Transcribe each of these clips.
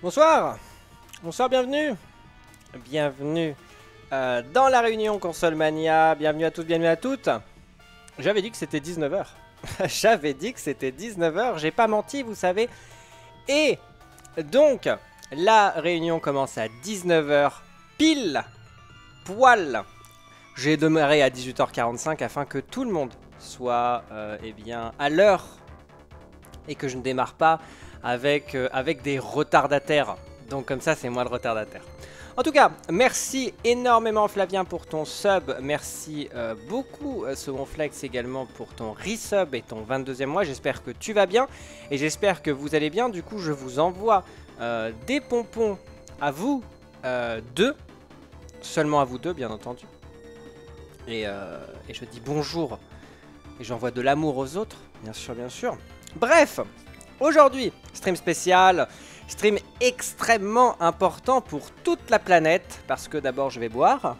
Bonsoir. Bonsoir, bienvenue. Bienvenue dans la réunion Console Mania. Bienvenue à tous, bienvenue à toutes. J'avais dit que c'était 19 h. J'avais dit que c'était 19 h. J'ai pas menti, vous savez. Et donc, la réunion commence à 19 h pile poil. J'ai démarré à 18 h 45 afin que tout le monde soit eh bien, à l'heure et que je ne démarre pas avec des retardataires. Donc comme ça, c'est moi le retardataire. En tout cas, merci énormément Flavien pour ton sub. Merci beaucoup Somonflex également pour ton resub et ton 22e mois. J'espère que tu vas bien et j'espère que vous allez bien. Du coup, je vous envoie des pompons à vous deux. Seulement à vous deux, bien entendu. Et je dis bonjour. Et j'envoie de l'amour aux autres, bien sûr, bien sûr. Bref, aujourd'hui, stream spécial, stream extrêmement important pour toute la planète, parce que d'abord je vais boire.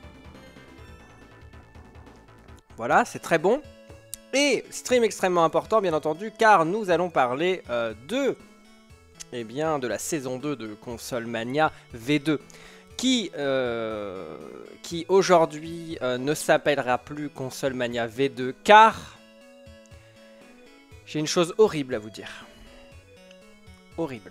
Voilà, c'est très bon. Et stream extrêmement important, bien entendu, car nous allons parler de la saison 2 de Console Mania V2. Qui aujourd'hui ne s'appellera plus Console Mania V2, car j'ai une chose horrible à vous dire. Horrible.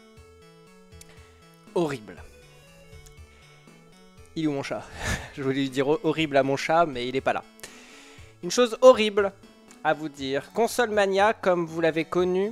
Horrible. Il est où mon chat? Je voulais lui dire horrible à mon chat, mais il n'est pas là. Une chose horrible à vous dire. Console Mania, comme vous l'avez connu,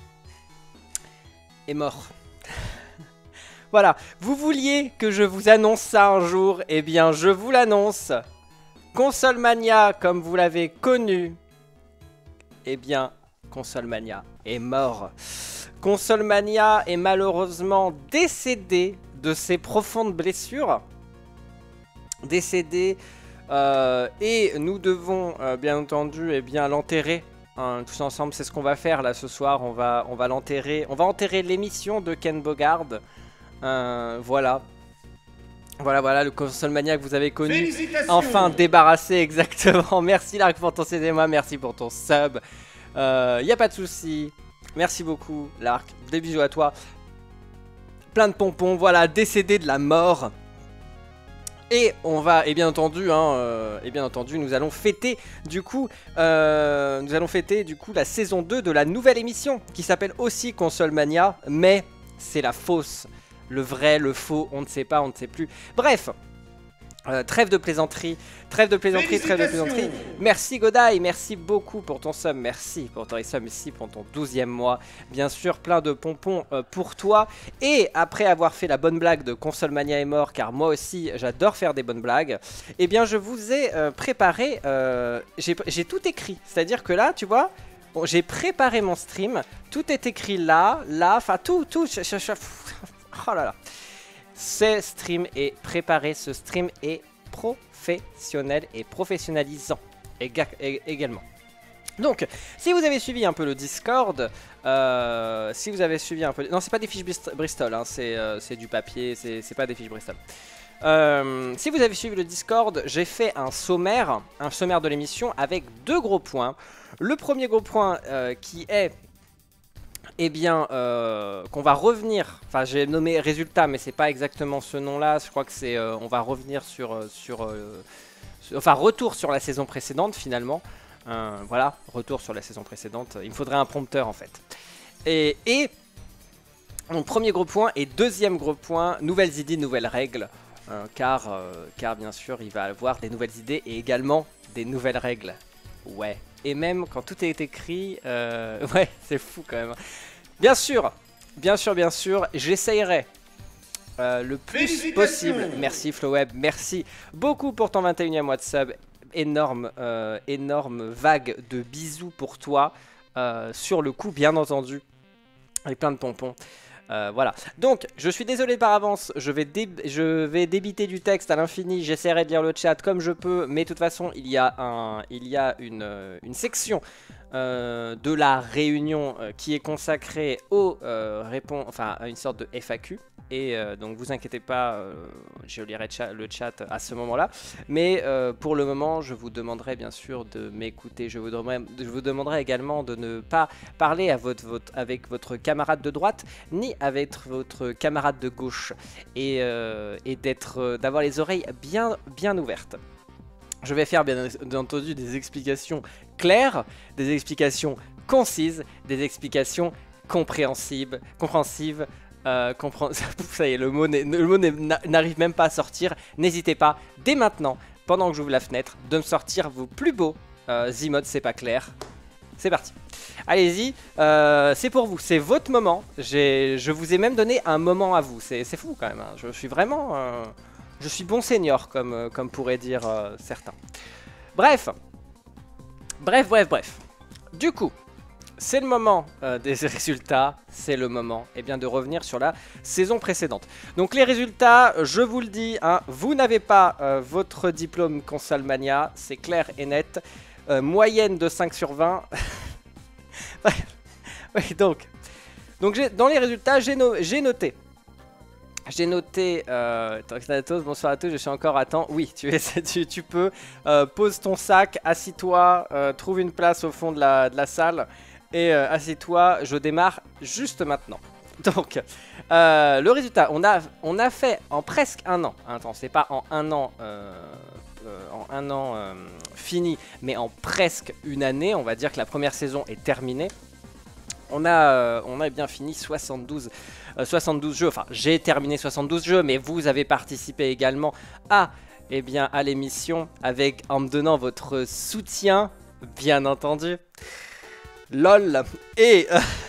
est mort. Voilà, vous vouliez que je vous annonce ça un jour, eh bien je vous l'annonce. Console Mania, comme vous l'avez connu, eh bien Console Mania est mort. Console Mania est malheureusement décédé de ses profondes blessures. Décédé et nous devons bien entendu l'enterrer. Hein, tous ensemble, c'est ce qu'on va faire là ce soir. On va l'enterrer. On va enterrer l'émission de Ken Bogard. Voilà, le Console Mania que vous avez connu, enfin débarrassé, exactement. Merci Lark pour ton CDMA, merci pour ton sub. Y a pas de souci. Merci beaucoup Lark, des bisous à toi. Plein de pompons, voilà, décédé de la mort. Et on va, et bien entendu, nous allons fêter du coup, la saison 2 de la nouvelle émission qui s'appelle aussi Console Mania, mais c'est la fausse. Le vrai, le faux, on ne sait pas, on ne sait plus. Bref, trêve de plaisanterie, trêve de plaisanterie. Merci Godai, merci beaucoup pour ton sub, merci pour ton sub, merci pour ton 12e mois. Bien sûr, plein de pompons pour toi. Et après avoir fait la bonne blague de Console Mania est mort, car moi aussi j'adore faire des bonnes blagues, eh bien je vous ai préparé, j'ai tout écrit. C'est-à-dire que là, tu vois, bon, j'ai préparé mon stream, tout est écrit là, enfin tout. Oh là là. Ce stream est préparé, ce stream est professionnel et professionnalisant également. Donc, si vous avez suivi un peu le Discord, non, c'est pas des fiches Bristol, hein, c'est du papier, c'est pas des fiches Bristol. Si vous avez suivi le Discord, j'ai fait un sommaire de l'émission avec deux gros points. Le premier gros point qui est qu'on va revenir, enfin j'ai nommé résultat mais c'est pas exactement ce nom là, je crois que c'est on va revenir retour sur la saison précédente finalement, voilà, retour sur la saison précédente, il me faudrait un prompteur en fait. Et mon premier gros point et deuxième gros point, nouvelles idées, nouvelles règles, car bien sûr il va avoir des nouvelles idées et également des nouvelles règles, ouais. Et même quand tout est écrit, ouais, c'est fou quand même. Bien sûr, j'essayerai le plus possible. Merci Floweb, merci beaucoup pour ton 21e mois de sub. Énorme vague de bisous pour toi. Sur le coup, bien entendu, avec plein de pompons. Voilà, donc je suis désolé par avance, je vais débiter du texte à l'infini, j'essaierai de lire le chat comme je peux, mais de toute façon il y a une section de la réunion qui est consacrée aux à une sorte de FAQ, et donc vous inquiétez pas, je lirai le chat à ce moment-là. Mais pour le moment, je vous demanderai bien sûr de m'écouter. Je vous demanderai également de ne pas parler avec votre camarade de droite, ni avec votre camarade de gauche, et d'avoir les oreilles bien ouvertes. Je vais faire bien entendu des explications claires, des explications concises, des explications compréhensives. Ça y est, le mot n'arrive même pas à sortir. N'hésitez pas, dès maintenant, pendant que j'ouvre la fenêtre, de me sortir vos plus beaux Zmods, c'est pas clair. C'est parti. Allez-y, c'est pour vous, c'est votre moment. Je vous ai même donné un moment à vous. C'est fou quand même, hein. Je suis vraiment... je suis bon senior, comme pourraient dire certains. Bref. Du coup, c'est le moment des résultats. C'est le moment de revenir sur la saison précédente. Donc les résultats, je vous le dis, hein, vous n'avez pas votre diplôme Consolmania. C'est clair et net. Moyenne de 5 sur 20. Bref. Oui, donc dans les résultats, j'ai noté... Thanatos, bonsoir à tous, je suis encore à temps. Oui, tu peux. Pose ton sac, assis-toi, trouve une place au fond de la salle et assis-toi, je démarre juste maintenant. Donc, le résultat, on a fait en presque un an. Attends, c'est pas en un an, fini, mais en presque une année. On va dire que la première saison est terminée. On a bien fini 72 jeux, enfin j'ai terminé 72 jeux, mais vous avez participé également à l'émission en me donnant votre soutien, bien entendu. LOL. Et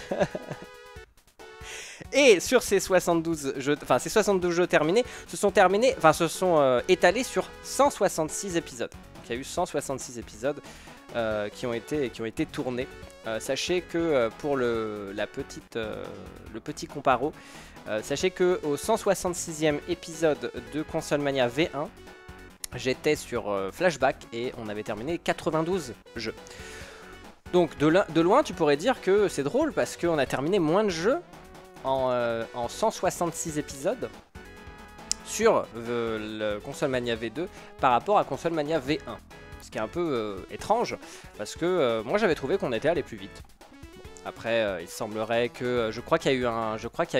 et sur ces 72 jeux, terminés, se sont étalés sur 166 épisodes. Donc, il y a eu 166 épisodes qui ont été tournés. Sachez que pour le petit comparo, sachez que au 166e épisode de Consolmania V1, j'étais sur Flashback et on avait terminé 92 jeux. Donc de loin, tu pourrais dire que c'est drôle parce qu'on a terminé moins de jeux en 166 épisodes sur le Consolmania V2 par rapport à Consolmania V1. Ce qui est un peu étrange, parce que moi j'avais trouvé qu'on était allé plus vite. Après, il semblerait que... Je crois qu'il y a eu un...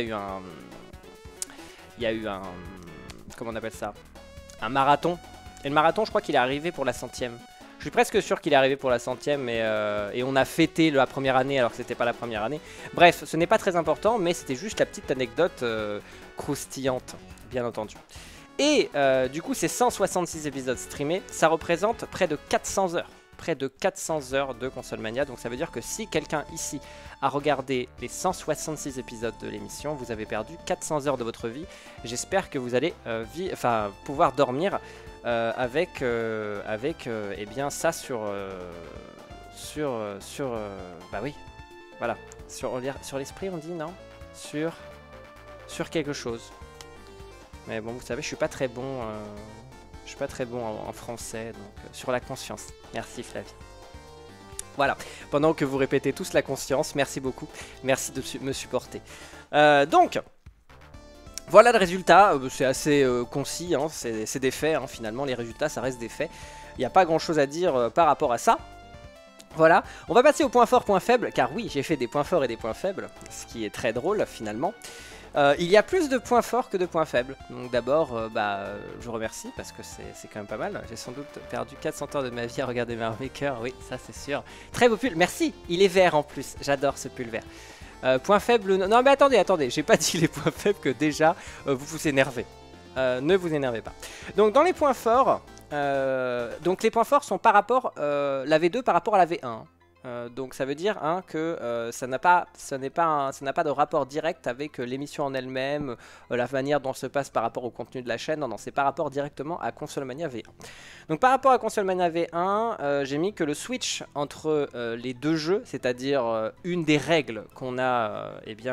Comment on appelle ça? Un marathon. Et le marathon, je crois qu'il est arrivé pour la 100e. Je suis presque sûr qu'il est arrivé pour la 100e et on a fêté la première année alors que c'était pas la première année. Bref, ce n'est pas très important, mais c'était juste la petite anecdote croustillante, bien entendu. Et du coup, ces 166 épisodes streamés, ça représente près de 400 heures. Près de 400 heures de Consolmania. Donc ça veut dire que si quelqu'un ici a regardé les 166 épisodes de l'émission, vous avez perdu 400 heures de votre vie. J'espère que vous allez pouvoir dormir avec ça bah oui, voilà. Sur l'esprit on dit, non, sur quelque chose. Mais bon, vous savez, je suis pas très bon en français, donc sur la conscience. Merci Flavie. Voilà, pendant que vous répétez tous la conscience, merci beaucoup, merci de me supporter. Donc, voilà le résultat, c'est assez concis, hein, c'est des faits, hein, finalement, les résultats, ça reste des faits. Il n'y a pas grand chose à dire par rapport à ça. Voilà, on va passer aux points forts, points faibles, car oui, j'ai fait des points forts et des points faibles, ce qui est très drôle finalement. Il y a plus de points forts que de points faibles. Donc d'abord, je vous remercie parce que c'est quand même pas mal. J'ai sans doute perdu 400 heures de ma vie à regarder Mario Maker, oui, ça c'est sûr. Très beau pull, merci, il est vert en plus, j'adore ce pull vert. Point faible, non mais attendez, j'ai pas dit les points faibles que déjà vous vous énervez. Ne vous énervez pas. Donc dans les points forts, les points forts sont par rapport, la V2 par rapport à la V1. Donc ça veut dire que ça n'a pas de rapport direct avec l'émission en elle-même, la manière dont se passe par rapport au contenu de la chaîne. Non, c'est par rapport directement à Consolmania V1. Donc par rapport à Consolmania V1, j'ai mis que le switch entre les deux jeux, c'est-à-dire une des règles qu'on a,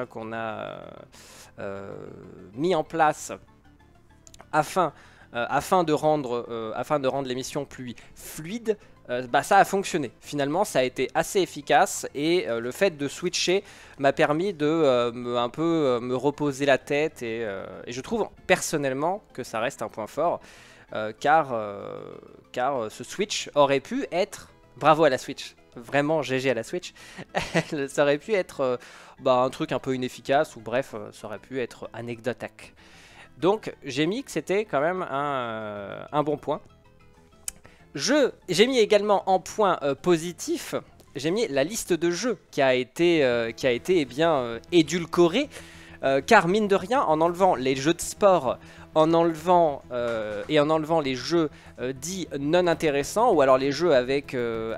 mis en place afin de rendre l'émission plus fluide, bah, ça a fonctionné. Finalement, ça a été assez efficace et le fait de switcher m'a permis de un peu me reposer la tête et je trouve personnellement que ça reste un point fort car ce switch aurait pu être, bravo à la Switch, vraiment GG à la Switch, ça aurait pu être bah, un truc un peu inefficace ou bref, ça aurait pu être anecdotique. Donc j'ai mis que c'était quand même un bon point. J'ai mis également en point positif, j'ai mis la liste de jeux qui a été eh bien, édulcorée, car mine de rien, en enlevant les jeux de sport, en enlevant les jeux dits non intéressants, ou alors les jeux avec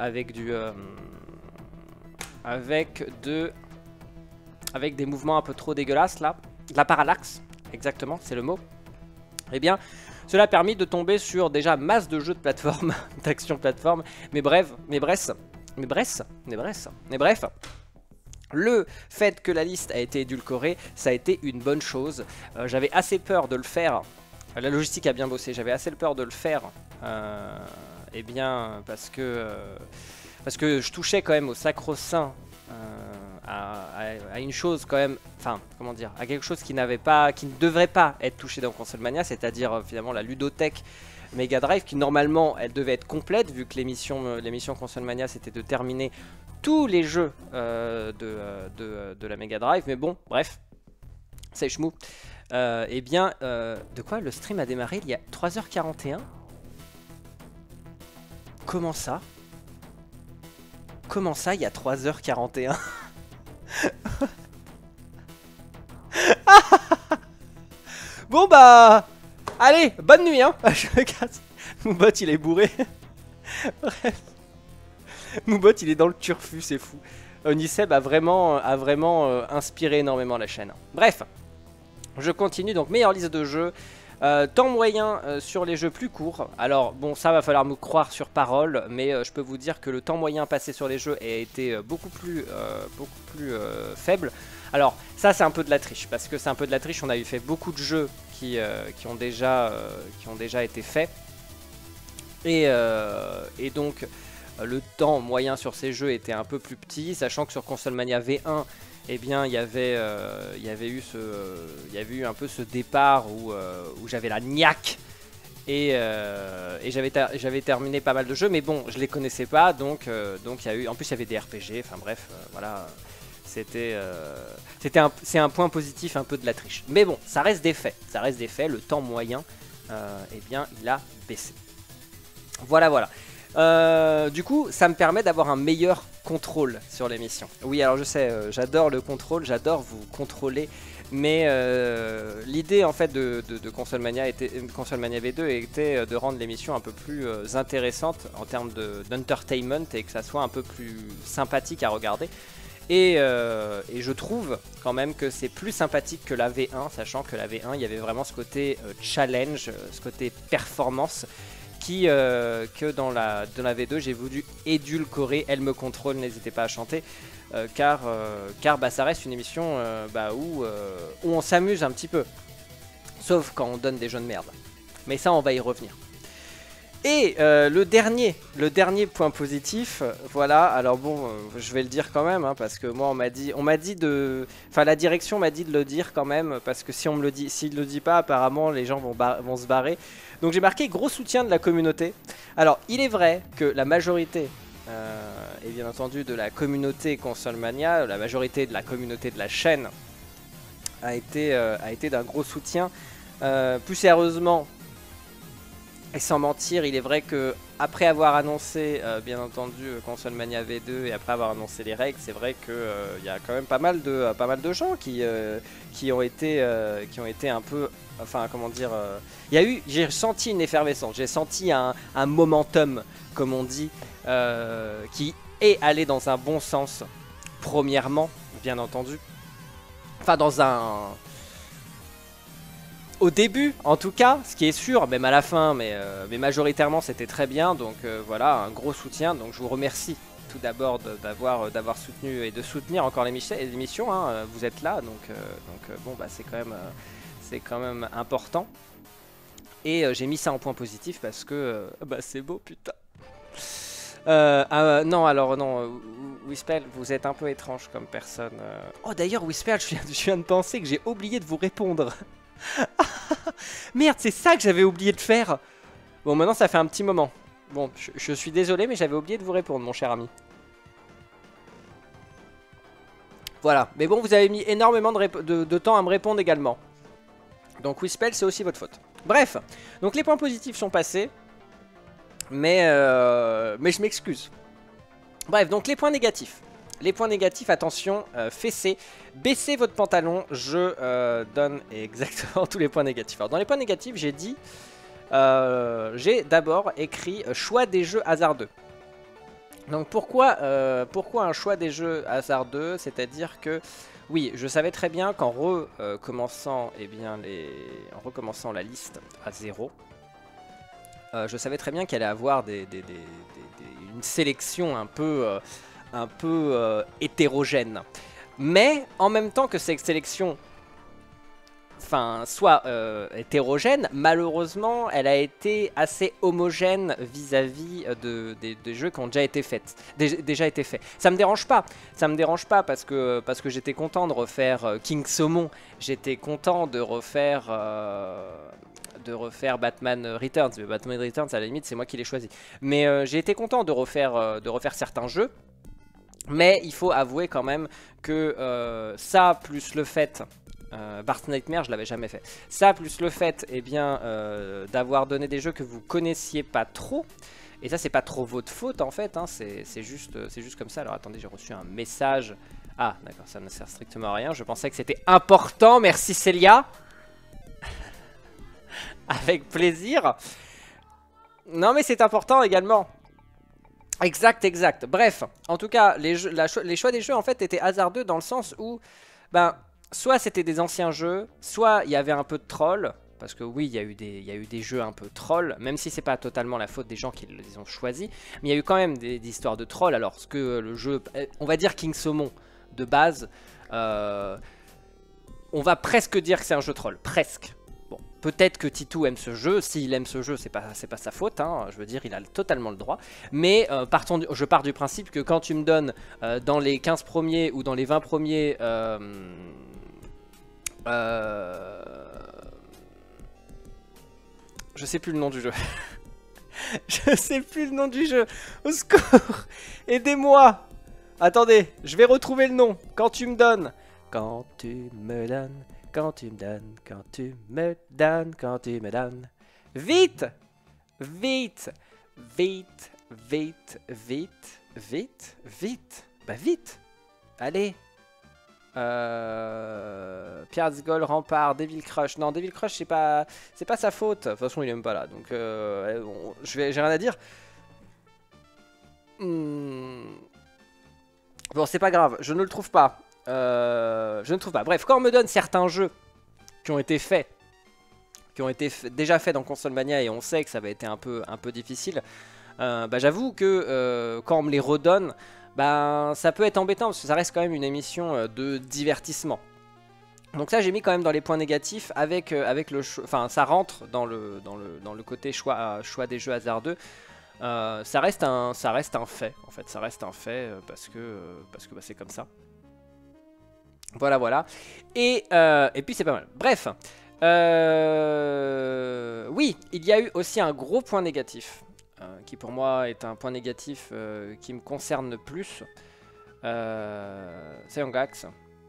des mouvements un peu trop dégueulasses là, de la parallaxe, exactement, c'est le mot. Eh bien, cela a permis de tomber sur déjà masse de jeux de plateforme, d'action plateforme, mais bref, le fait que la liste a été édulcorée, ça a été une bonne chose. J'avais assez peur de le faire, la logistique a bien bossé, j'avais assez peur de le faire, eh bien, parce que je touchais quand même au sacro-saint, à une chose quand même, enfin comment dire, à quelque chose qui ne devrait pas être touché dans Console Mania, c'est-à-dire finalement la ludothèque Mega Drive, qui normalement elle devait être complète vu que l'émission Console Mania c'était de terminer tous les jeux de la Mega Drive, mais bon bref, c'est chmou. Eh bien, de quoi le stream a démarré il y a 3h41. Comment ça il y a 3h41? Bon bah, allez, bonne nuit hein. Je me casse. Moubot il est bourré. Bref, Moubot il est dans le turfu, c'est fou. Oniseb a vraiment inspiré énormément la chaîne. Bref, je continue donc, meilleure liste de jeux. Temps moyen sur les jeux plus courts. Alors bon, ça va falloir me croire sur parole, mais je peux vous dire que le temps moyen passé sur les jeux a été beaucoup plus faible. Alors ça c'est un peu de la triche, parce que c'est un peu de la triche. On a eu fait beaucoup de jeux qui ont déjà été faits, et donc le temps moyen sur ces jeux était un peu plus petit, sachant que sur Console Mania V1, eh bien, il y avait eu un peu ce départ où j'avais la niaque et j'avais terminé pas mal de jeux, mais bon, je les connaissais pas, donc il y a eu, en plus il y avait des RPG, enfin bref, voilà, c'est un point positif un peu de la triche. Mais bon, ça reste des faits, le temps moyen, eh bien, il a baissé. Voilà. Du coup, ça me permet d'avoir un meilleur contrôle sur l'émission. Oui, alors je sais, j'adore le contrôle, j'adore vous contrôler, mais l'idée en fait de Console Mania V2 était de rendre l'émission un peu plus intéressante en termes d'entertainment et que ça soit un peu plus sympathique à regarder. Et je trouve quand même que c'est plus sympathique que la V1, sachant que la V1, il y avait vraiment ce côté challenge, ce côté performance, que dans la V2 j'ai voulu édulcorer. Elle me contrôle, n'hésitez pas à chanter, car bah, ça reste une émission où on s'amuse un petit peu, sauf quand on donne des jeux de merde, mais ça on va y revenir. Et le dernier point positif, voilà, alors bon, je vais le dire quand même, hein, parce que moi on m'a dit enfin la direction m'a dit de le dire quand même, parce que s'il le dit pas, apparemment les gens vont se barrer. Donc j'ai marqué gros soutien de la communauté. Alors il est vrai que la majorité, et bien entendu de la communauté Console Mania, la majorité de la communauté de la chaîne a été d'un gros soutien. Plus sérieusement, et sans mentir, il est vrai que après avoir annoncé, bien entendu, Console Mania V2 et après avoir annoncé les règles, c'est vrai qu'il y a quand même pas mal de gens qui ont été un peu, enfin comment dire, j'ai senti une effervescence, j'ai senti un momentum, comme on dit, qui est allé dans un bon sens. Premièrement, bien entendu, enfin au début, en tout cas, ce qui est sûr, même à la fin, mais majoritairement c'était très bien, donc voilà, un gros soutien. Donc je vous remercie tout d'abord d'avoir soutenu et de soutenir encore l'émission, hein, vous êtes là, donc bon bah c'est quand même important. Et j'ai mis ça en point positif parce que bah c'est beau, putain. Non, alors non, Wispel, vous êtes un peu étrange comme personne. Oh d'ailleurs, Wispel, je viens de penser que j'ai oublié de vous répondre. Merde, c'est ça que j'avais oublié de faire. Bon, maintenant ça fait un petit moment. Bon, je suis désolé, mais j'avais oublié de vous répondre, mon cher ami. Voilà, mais bon, vous avez mis énormément de temps à me répondre également. Donc Wispel, c'est aussi votre faute. Bref, donc les points positifs sont passés. Mais je m'excuse. Bref, donc les points négatifs. Les points négatifs, attention, fessez, baissez votre pantalon. Je donne exactement tous les points négatifs. Alors dans les points négatifs, j'ai dit... j'ai d'abord écrit choix des jeux hasardeux. Donc pourquoi un choix des jeux hasardeux? C'est-à-dire que... Oui, je savais très bien qu'en recommençant la liste à 0... je savais très bien qu'elle allait avoir une sélection un peu hétérogène. Mais en même temps que cette sélection soit hétérogène, malheureusement, elle a été assez homogène vis-à-vis des jeux qui ont déjà été faits. Ça me dérange pas. Ça me dérange pas parce que j'étais content de refaire King Saumon. J'étais content de refaire... Batman Returns. Mais Batman Returns, à la limite, c'est moi qui l'ai choisi. Mais j'ai été content de refaire certains jeux. Mais il faut avouer quand même que ça, plus le fait... Bart's Nightmare, je l'avais jamais fait. Ça, plus le fait d'avoir donné des jeux que vous connaissiez pas trop. Et ça, c'est pas trop votre faute, en fait. Hein, c'est juste comme ça. Alors, attendez, j'ai reçu un message. Ah, d'accord, ça ne sert strictement à rien. Je pensais que c'était important. Merci, Célia. Avec plaisir. Non, mais c'est important également. Exact. Bref, en tout cas, les choix des jeux en fait étaient hasardeux dans le sens où, soit c'était des anciens jeux, soit il y avait un peu de troll. Parce que oui, il y a eu des jeux un peu troll, même si c'est pas totalement la faute des gens qui les ont choisis. Mais il y a eu quand même des histoires de troll. Alors, ce que le jeu, on va dire King Saumon de base, on va presque dire que c'est un jeu troll, presque. Bon, peut-être que Titou aime ce jeu. S'il aime ce jeu, c'est pas sa faute. Hein. Je veux dire, il a totalement le droit. Mais je pars du principe que quand tu me donnes dans les 15 premiers ou dans les 20 premiers... je sais plus le nom du jeu. Je sais plus le nom du jeu. Au secours. Aidez-moi. Attendez, je vais retrouver le nom. Quand tu me donnes. Quand tu me donnes. Quand tu me donnes, quand tu me donnes, quand tu me donnes. Vite! Vite! Vite! Vite! Vite! Vite! Vite! Bah vite! Allez! Pirates Gold, Rempart, Devil Crush. Non, Devil Crush, c'est pas sa faute. De toute façon, il est même pas là. Donc, j'ai rien à dire. Bon, c'est pas grave. Je ne le trouve pas. Je ne trouve pas. Bref, quand on me donne certains jeux qui ont été faits, déjà faits dans Console Mania et on sait que ça va être un peu difficile, j'avoue que quand on me les redonne, ça peut être embêtant parce que ça reste quand même une émission de divertissement. Donc ça j'ai mis quand même dans les points négatifs avec le choix, enfin ça rentre dans le côté choix des jeux hasardeux. Ça reste un fait en fait, ça reste un fait parce que c'est comme ça. Voilà. Et puis c'est pas mal. Bref. Oui, il y a eu aussi un gros point négatif. Qui pour moi est un point négatif qui me concerne le plus. C'est Angax.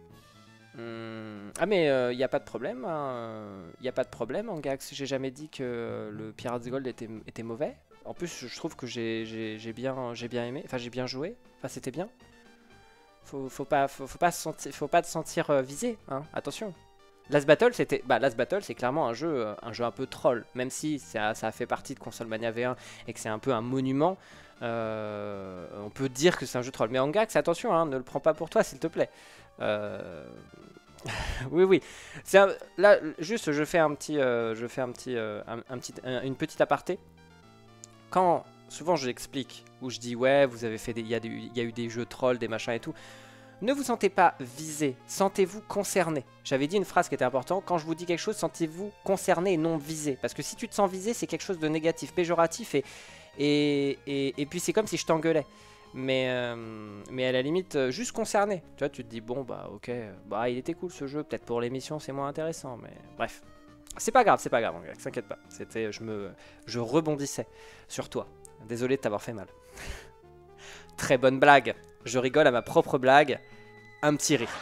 Ah mais il n'y a pas de problème. Il n'y a pas de problème Angax. J'ai jamais dit que le Pirates Gold était mauvais. En plus je trouve que j'ai bien aimé. Enfin j'ai bien joué. Enfin c'était bien. Faut pas te sentir visé, hein, attention. Last Battle, c'est clairement un jeu un peu troll, même si ça a fait partie de Console Mania V1 et que c'est un peu un monument. On peut dire que c'est un jeu troll, mais Angax, attention, hein, ne le prends pas pour toi, s'il te plaît. Oui. Là, juste, je fais une petite aparté. Quand souvent je l'explique, où je dis ouais, vous avez fait il y a eu des jeux trolls, des machins et tout. Ne vous sentez pas visé, sentez-vous concerné. J'avais dit une phrase qui était importante, quand je vous dis quelque chose, sentez-vous concerné et non visé. Parce que si tu te sens visé, c'est quelque chose de négatif, péjoratif, et Et puis c'est comme si je t'engueulais. Mais à la limite, juste concerné. Tu vois, tu te dis, bon, bah ok, bah il était cool ce jeu, peut-être pour l'émission c'est moins intéressant, mais bref. C'est pas grave, mon gars, t'inquiète pas. C'était, je rebondissais sur toi. Désolé de t'avoir fait mal. Très bonne blague. Je rigole à ma propre blague. Un petit rire.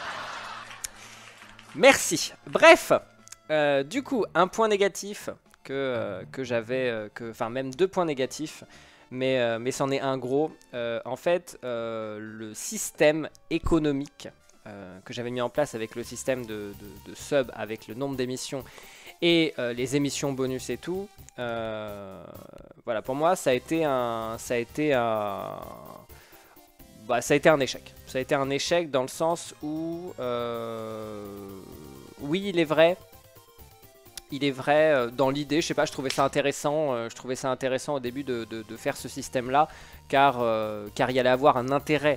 Merci. Bref, du coup, un point négatif que j'avais, enfin même 2 points négatifs, mais c'en est un gros. En fait, le système économique que j'avais mis en place avec le système de sub, avec le nombre d'émissions et les émissions bonus et tout, voilà, pour moi ça a été un échec. Ça a été un échec dans le sens où, oui, il est vrai dans l'idée, je sais pas, je trouvais ça intéressant au début de faire ce système-là, car il y allait avoir un intérêt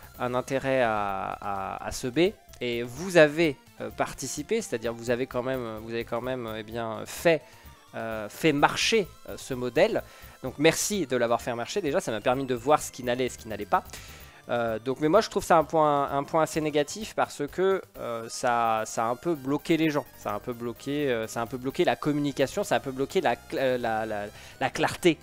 à ce B, et vous avez participé, c'est-à-dire vous avez quand même eh bien, fait marcher ce modèle. Donc merci de l'avoir fait marcher, déjà ça m'a permis de voir ce qui n'allait et ce qui n'allait pas. Donc, mais moi je trouve ça un point assez négatif parce que ça a un peu bloqué les gens, ça a un peu bloqué la communication, ça a un peu bloqué la clarté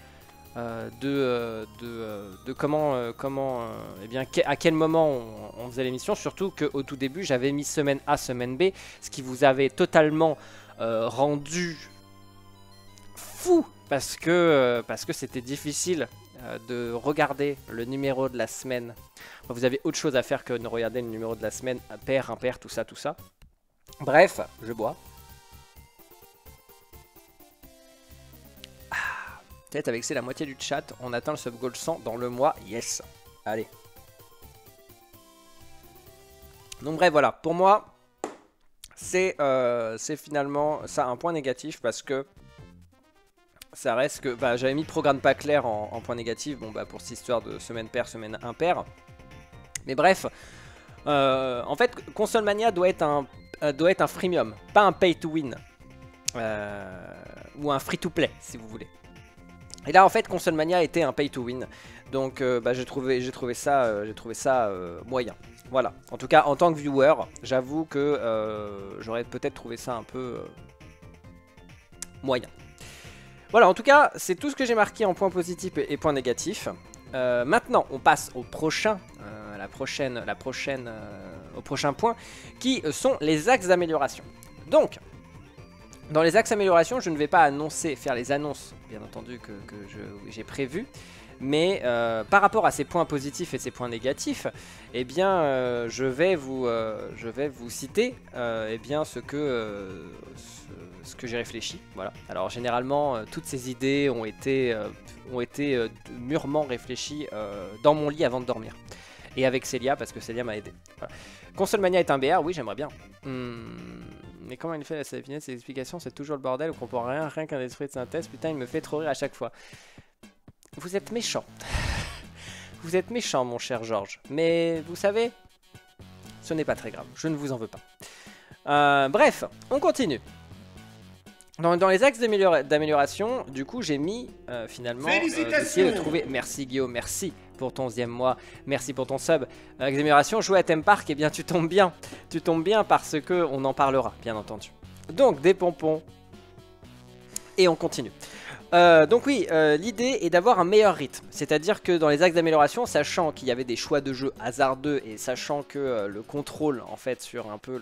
de comment eh bien, à quel moment on faisait l'émission, surtout qu'au tout début j'avais mis semaine A, semaine B, ce qui vous avait totalement rendu fou parce que c'était difficile de regarder le numéro de la semaine. Enfin, vous avez autre chose à faire que de regarder le numéro de la semaine, pair, impair, tout ça. Bref, je bois. Peut-être avec c'est la moitié du chat, on atteint le sub goal 100 dans le mois, yes. Allez. Donc bref, voilà, pour moi, c'est finalement ça un point négatif parce que ça reste que, bah, j'avais mis programme pas clair en point négatif, bon bah pour cette histoire de semaine paire, semaine impair. Mais bref, en fait, Console Mania doit être un freemium, pas un pay to win. Ou un free to play, si vous voulez. Et là, en fait, Console Mania était un pay to win. Donc, bah, j'ai trouvé ça moyen. Voilà. En tout cas, en tant que viewer, j'avoue que j'aurais peut-être trouvé ça un peu moyen. Voilà, en tout cas, c'est tout ce que j'ai marqué en points positifs et points négatifs. Maintenant, on passe au prochain point, qui sont les axes d'amélioration. Donc, dans les axes d'amélioration, je ne vais pas faire les annonces, bien entendu, que j'ai prévues. Mais par rapport à ces points positifs et ces points négatifs, eh bien, je vais vous citer eh bien, ce que j'ai réfléchi. Voilà. Alors généralement, toutes ces idées ont été mûrement réfléchies dans mon lit avant de dormir. Et avec Célia, parce que Célia m'a aidé. Voilà. Console Mania est un BR, oui, j'aimerais bien. Mais comment il fait la finesse, ses explications, c'est toujours le bordel, on comprend rien qu'un esprit de synthèse. Putain, il me fait trop rire à chaque fois. Vous êtes méchant. Vous êtes méchant, mon cher Georges. Mais vous savez, ce n'est pas très grave. Je ne vous en veux pas. Bref, on continue. Dans les axes d'amélioration, du coup, j'ai mis finalement d'essayer de trouver. Merci Guillaume, merci pour ton 11e mois, merci pour ton sub. Axes d'amélioration, jouer à Theme Park, eh bien tu tombes bien. Tu tombes bien parce que on en parlera, bien entendu. Donc des pompons. Et on continue. Donc oui, l'idée est d'avoir un meilleur rythme. C'est-à-dire que dans les axes d'amélioration, sachant qu'il y avait des choix de jeu hasardeux et sachant que le contrôle en fait sur un peu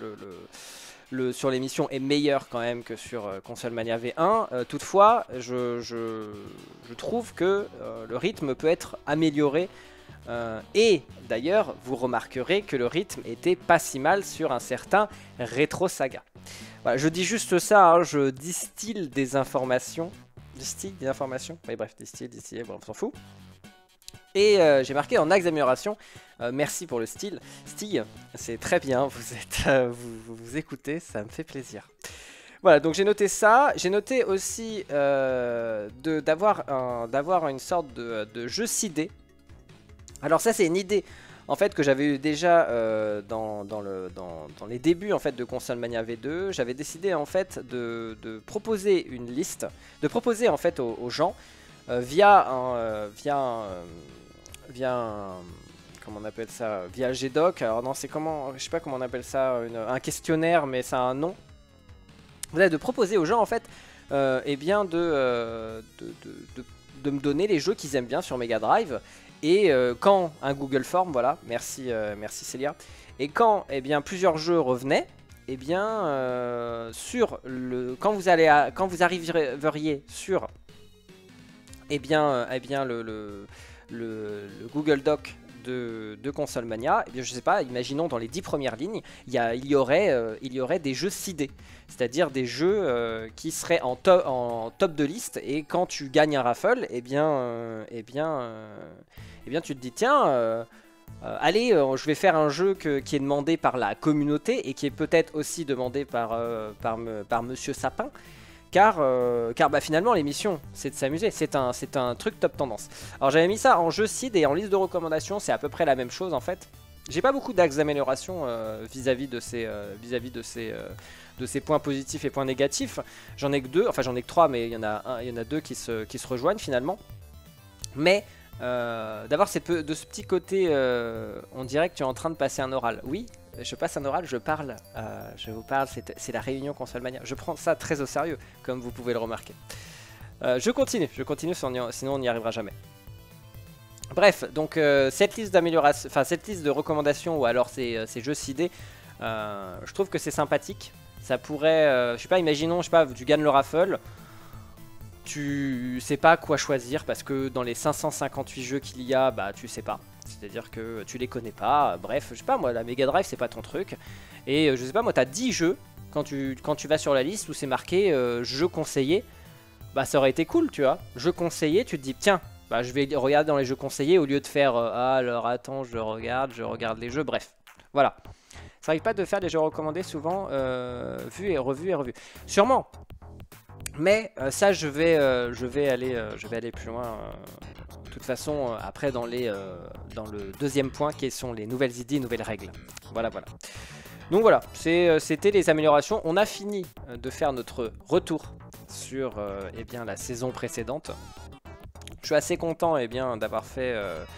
sur l'émission est meilleur quand même que sur Console Mania V1, toutefois je trouve que le rythme peut être amélioré et d'ailleurs vous remarquerez que le rythme était pas si mal sur un certain Retro Saga. Voilà, je dis juste ça, hein, je distille des informations. Oui bref, distille, bon, on s'en fout. Et j'ai marqué en axe d'amélioration, merci pour le style, c'est très bien, vous écoutez, ça me fait plaisir. Voilà, donc j'ai noté ça, j'ai noté aussi d'avoir une sorte de jeu sidé. Alors ça c'est une idée en fait que j'avais eu déjà dans les débuts en fait de Console Mania V2. J'avais décidé en fait de proposer une liste, de proposer en fait aux gens comment on appelle ça, via GDoc. Alors non, c'est comment, je sais pas comment on appelle ça, un questionnaire, mais ça a un nom. Vous allez de proposer aux gens en fait, eh bien de me donner les jeux qu'ils aiment bien sur Mega Drive. Et quand un Google Form, voilà, merci Célia. Et quand eh bien plusieurs jeux revenaient, eh bien quand vous arriveriez sur le Google Doc de Console Mania, eh bien, je sais pas, imaginons dans les 10 premières lignes, il y aurait des jeux seedés, c'est-à-dire des jeux qui seraient en top de liste, et quand tu gagnes un raffle, eh bien tu te dis tiens, allez, je vais faire un jeu qui est demandé par la communauté et qui est peut-être aussi demandé par Monsieur Sapin. Car bah, finalement l'émission c'est de s'amuser, c'est un truc top tendance. Alors j'avais mis ça en jeu seed et en liste de recommandations, c'est à peu près la même chose en fait. J'ai pas beaucoup d'axes d'amélioration vis-à-vis de ces points positifs et points négatifs. J'en ai que deux, enfin j'en ai que trois, mais il y en a deux qui se rejoignent finalement. Mais d'avoir de ce petit côté, on dirait que tu es en train de passer un oral. Oui, je passe un oral, je vous parle, c'est la réunion Console Mania. Je prends ça très au sérieux, comme vous pouvez le remarquer. Je continue, sinon on n'y arrivera jamais. Bref, donc cette liste d'amélioration, enfin cette liste de recommandations ou alors ces jeux seedés, je trouve que c'est sympathique. Ça pourrait, je sais pas, imaginons, je sais pas, tu gagnes le raffle. Tu sais pas quoi choisir parce que dans les 558 jeux qu'il y a, bah tu sais pas. C'est-à-dire que tu les connais pas. Bref, je sais pas, moi la Mega Drive c'est pas ton truc. Et je sais pas, moi t'as 10 jeux quand tu vas sur la liste où c'est marqué jeux conseillés. Bah ça aurait été cool, tu vois. Jeux conseillés, tu te dis tiens, bah je vais regarder dans les jeux conseillés au lieu de faire ah alors attends, je regarde les jeux. Bref, voilà. Ça arrive pas de faire des jeux recommandés souvent vus et revus et revus. Sûrement. Mais ça je vais aller plus loin de toute façon après dans le deuxième point qui sont les nouvelles idées, nouvelles règles. Voilà. Donc voilà, c'était les améliorations. On a fini de faire notre retour sur eh bien, la saison précédente. Je suis assez content d'avoir fait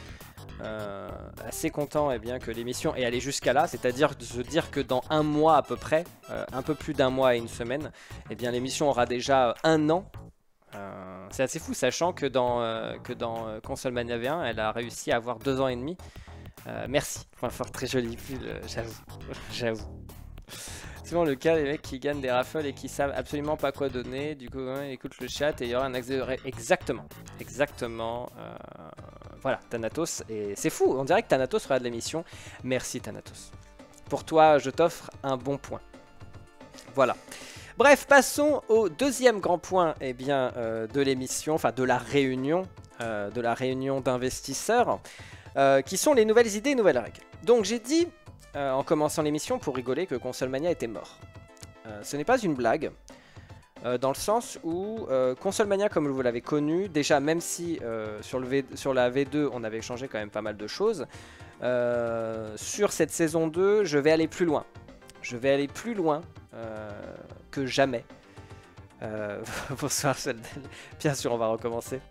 assez content que l'émission est allée jusqu'à là, c'est-à-dire de se dire que dans un mois à peu près, un peu plus d'un mois et une semaine, l'émission aura déjà un an. C'est assez fou, sachant que dans Console Mania V1, elle a réussi à avoir 2 ans et demi. Merci, point fort, très joli pull, j'avoue. C'est souvent le cas des mecs qui gagnent des raffles et qui savent absolument pas quoi donner, du coup écoute le chat et il y aura un axe de... Exactement. Voilà, Thanatos, et c'est fou, on dirait que Thanatos regarde l'émission. Merci Thanatos. Pour toi, je t'offre un bon point. Voilà. Bref, passons au deuxième grand point de l'émission, enfin de la réunion d'investisseurs, qui sont les nouvelles idées, nouvelles règles. Donc j'ai dit, en commençant l'émission, pour rigoler, que Console Mania était mort. Ce n'est pas une blague. Dans le sens où Console Mania comme vous l'avez connu, déjà même si sur la V2 on avait changé quand même pas mal de choses, sur cette saison 2 je vais aller plus loin. Je vais aller plus loin que jamais. Bonsoir Sheldon. Bien sûr on va recommencer.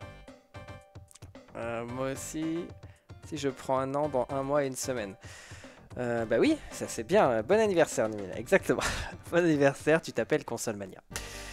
Moi aussi, si je prends un an dans un mois et une semaine. Bah oui, ça c'est bien. Bon anniversaire Numina, exactement. Bon anniversaire, tu t'appelles Console Mania.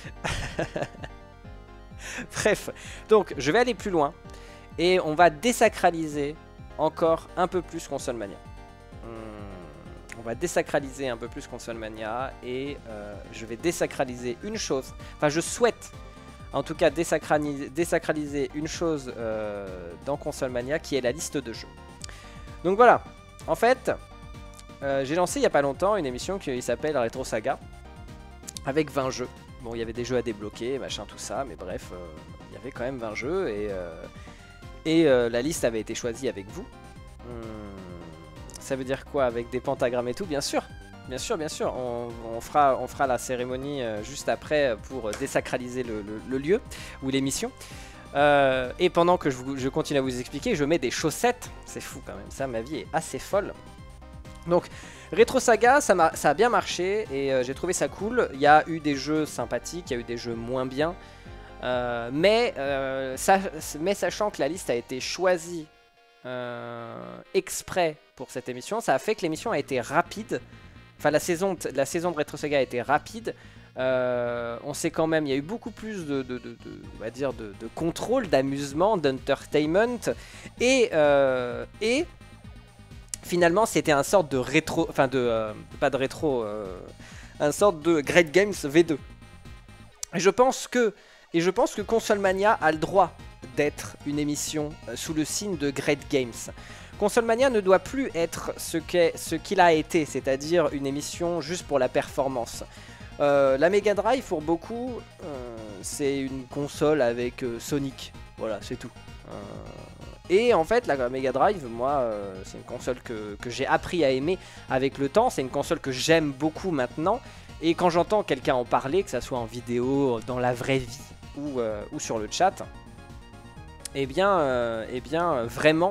Bref, donc je vais aller plus loin et on va désacraliser encore un peu plus Console Mania. On va désacraliser un peu plus Console Mania et je vais désacraliser une chose. Enfin, je souhaite en tout cas désacraliser une chose dans Console Mania qui est la liste de jeux. Donc voilà, en fait, j'ai lancé il n'y a pas longtemps une émission qui s'appelle Retro Saga avec 20 jeux. Bon, il y avait des jeux à débloquer, machin, tout ça, mais bref, il y avait quand même 20 jeux et la liste avait été choisie avec vous. Ça veut dire quoi? Avec des pentagrammes et tout? Bien sûr, on fera la cérémonie juste après pour désacraliser le lieu ou l'émission. Et pendant que je continue à vous expliquer, je mets des chaussettes. C'est fou quand même, ça, ma vie est assez folle. Donc, Retro Saga, ça a bien marché et j'ai trouvé ça cool. Il y a eu des jeux sympathiques, il y a eu des jeux moins bien. Mais sachant que la liste a été choisie exprès pour cette émission, ça a fait que l'émission a été rapide. Enfin, la saison de Retro Saga a été rapide. On sait quand même, il y a eu beaucoup plus on va dire de contrôle, d'amusement, d'entertainment. Et finalement, c'était un sorte de rétro... Enfin, pas de rétro... un sorte de Great Games V2. Et je pense que Console Mania a le droit d'être une émission sous le signe de Great Games. Console Mania ne doit plus être ce qu'il a été, c'est-à-dire une émission juste pour la performance. La Mega Drive, pour beaucoup, c'est une console avec Sonic. Voilà, c'est tout. Et en fait, la Mega Drive, moi, c'est une console que j'ai appris à aimer avec le temps. C'est une console que j'aime beaucoup maintenant. Et quand j'entends quelqu'un en parler, que ça soit en vidéo, dans la vraie vie ou sur le chat, eh bien vraiment,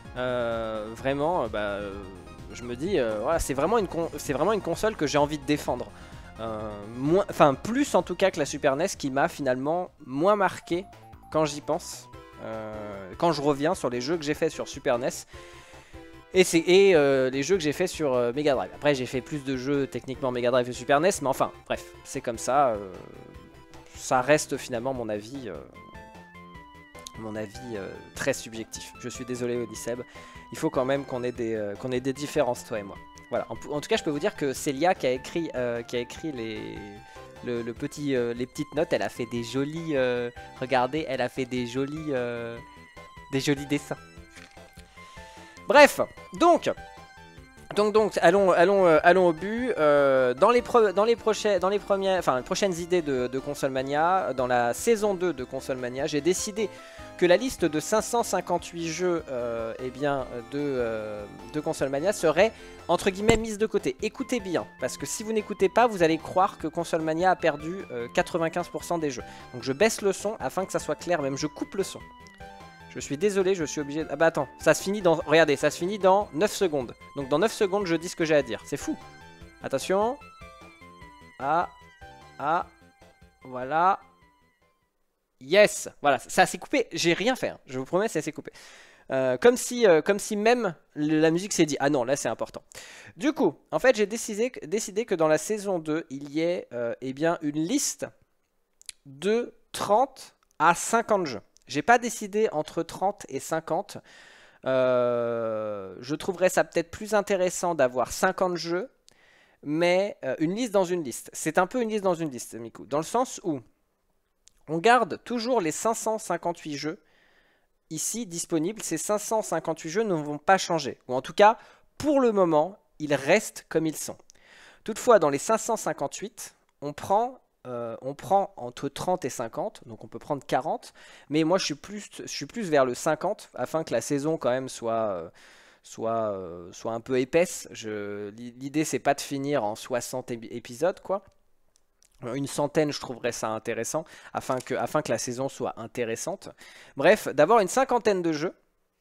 je me dis, voilà, c'est vraiment une console que j'ai envie de défendre. Plus en tout cas que la Super NES, qui m'a finalement moins marqué quand j'y pense, quand je reviens sur les jeux que j'ai fait sur Super NES et les jeux que j'ai fait sur Mega Drive. Après, j'ai fait plus de jeux techniquement Mega Drive et Super NES, mais enfin bref, c'est comme ça. Ça reste finalement mon avis très subjectif. Je suis désolé, Odyseb. Il faut quand même qu'on ait des différences, toi et moi. Voilà. En tout cas, je peux vous dire que Célia qui a écrit les petites notes, elle a fait des jolis... regardez, elle a fait des jolis dessins. Bref, donc allons au but. Dans les prochaines idées de Console Mania, dans la saison 2 de Console Mania, j'ai décidé que la liste de 558 jeux de Console Mania serait entre guillemets mise de côté. Écoutez bien, parce que si vous n'écoutez pas, vous allez croire que Console Mania a perdu 95% des jeux. Donc je baisse le son afin que ça soit clair, même je coupe le son. Je suis désolé, je suis obligé... Ah bah attends, ça se finit dans... Regardez, ça se finit dans 9 secondes. Donc dans 9 secondes, je dis ce que j'ai à dire. C'est fou. Attention. Voilà. Yes. Voilà, ça s'est coupé. J'ai rien fait, hein. Je vous promets, ça s'est coupé. Comme si même la musique s'est dit, ah non, là c'est important. Du coup, en fait, j'ai décidé que dans la saison 2, il y ait une liste de 30 à 50 jeux. J'ai pas décidé entre 30 et 50. Je trouverais ça peut-être plus intéressant d'avoir 50 jeux, mais une liste dans une liste. C'est un peu une liste dans une liste, Miku, dans le sens où on garde toujours les 558 jeux ici disponibles. Ces 558 jeux ne vont pas changer, ou en tout cas, pour le moment, ils restent comme ils sont. Toutefois, dans les 558, on prend entre 30 et 50, donc on peut prendre 40, mais moi je suis plus vers le 50, afin que la saison quand même soit un peu épaisse. L'idée c'est pas de finir en 60 épisodes, quoi. Une centaine, je trouverais ça intéressant, afin que la saison soit intéressante. Bref, d'avoir une cinquantaine de jeux,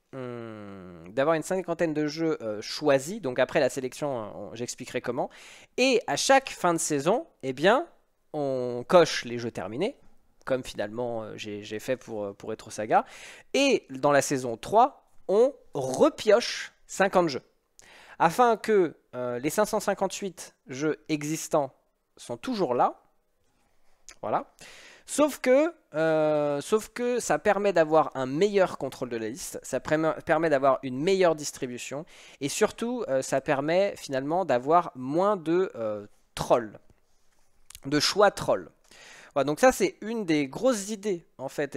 choisis, donc après la sélection, j'expliquerai comment. Et à chaque fin de saison, eh bien, on coche les jeux terminés, comme finalement j'ai fait pour Retro Saga. Et dans la saison 3, on repioche 50 jeux. Afin que les 558 jeux existants sont toujours là. Voilà. Sauf que ça permet d'avoir un meilleur contrôle de la liste, ça permet d'avoir une meilleure distribution, et surtout ça permet finalement d'avoir moins de trolls, de choix trolls. Voilà, donc ça c'est une des grosses idées en fait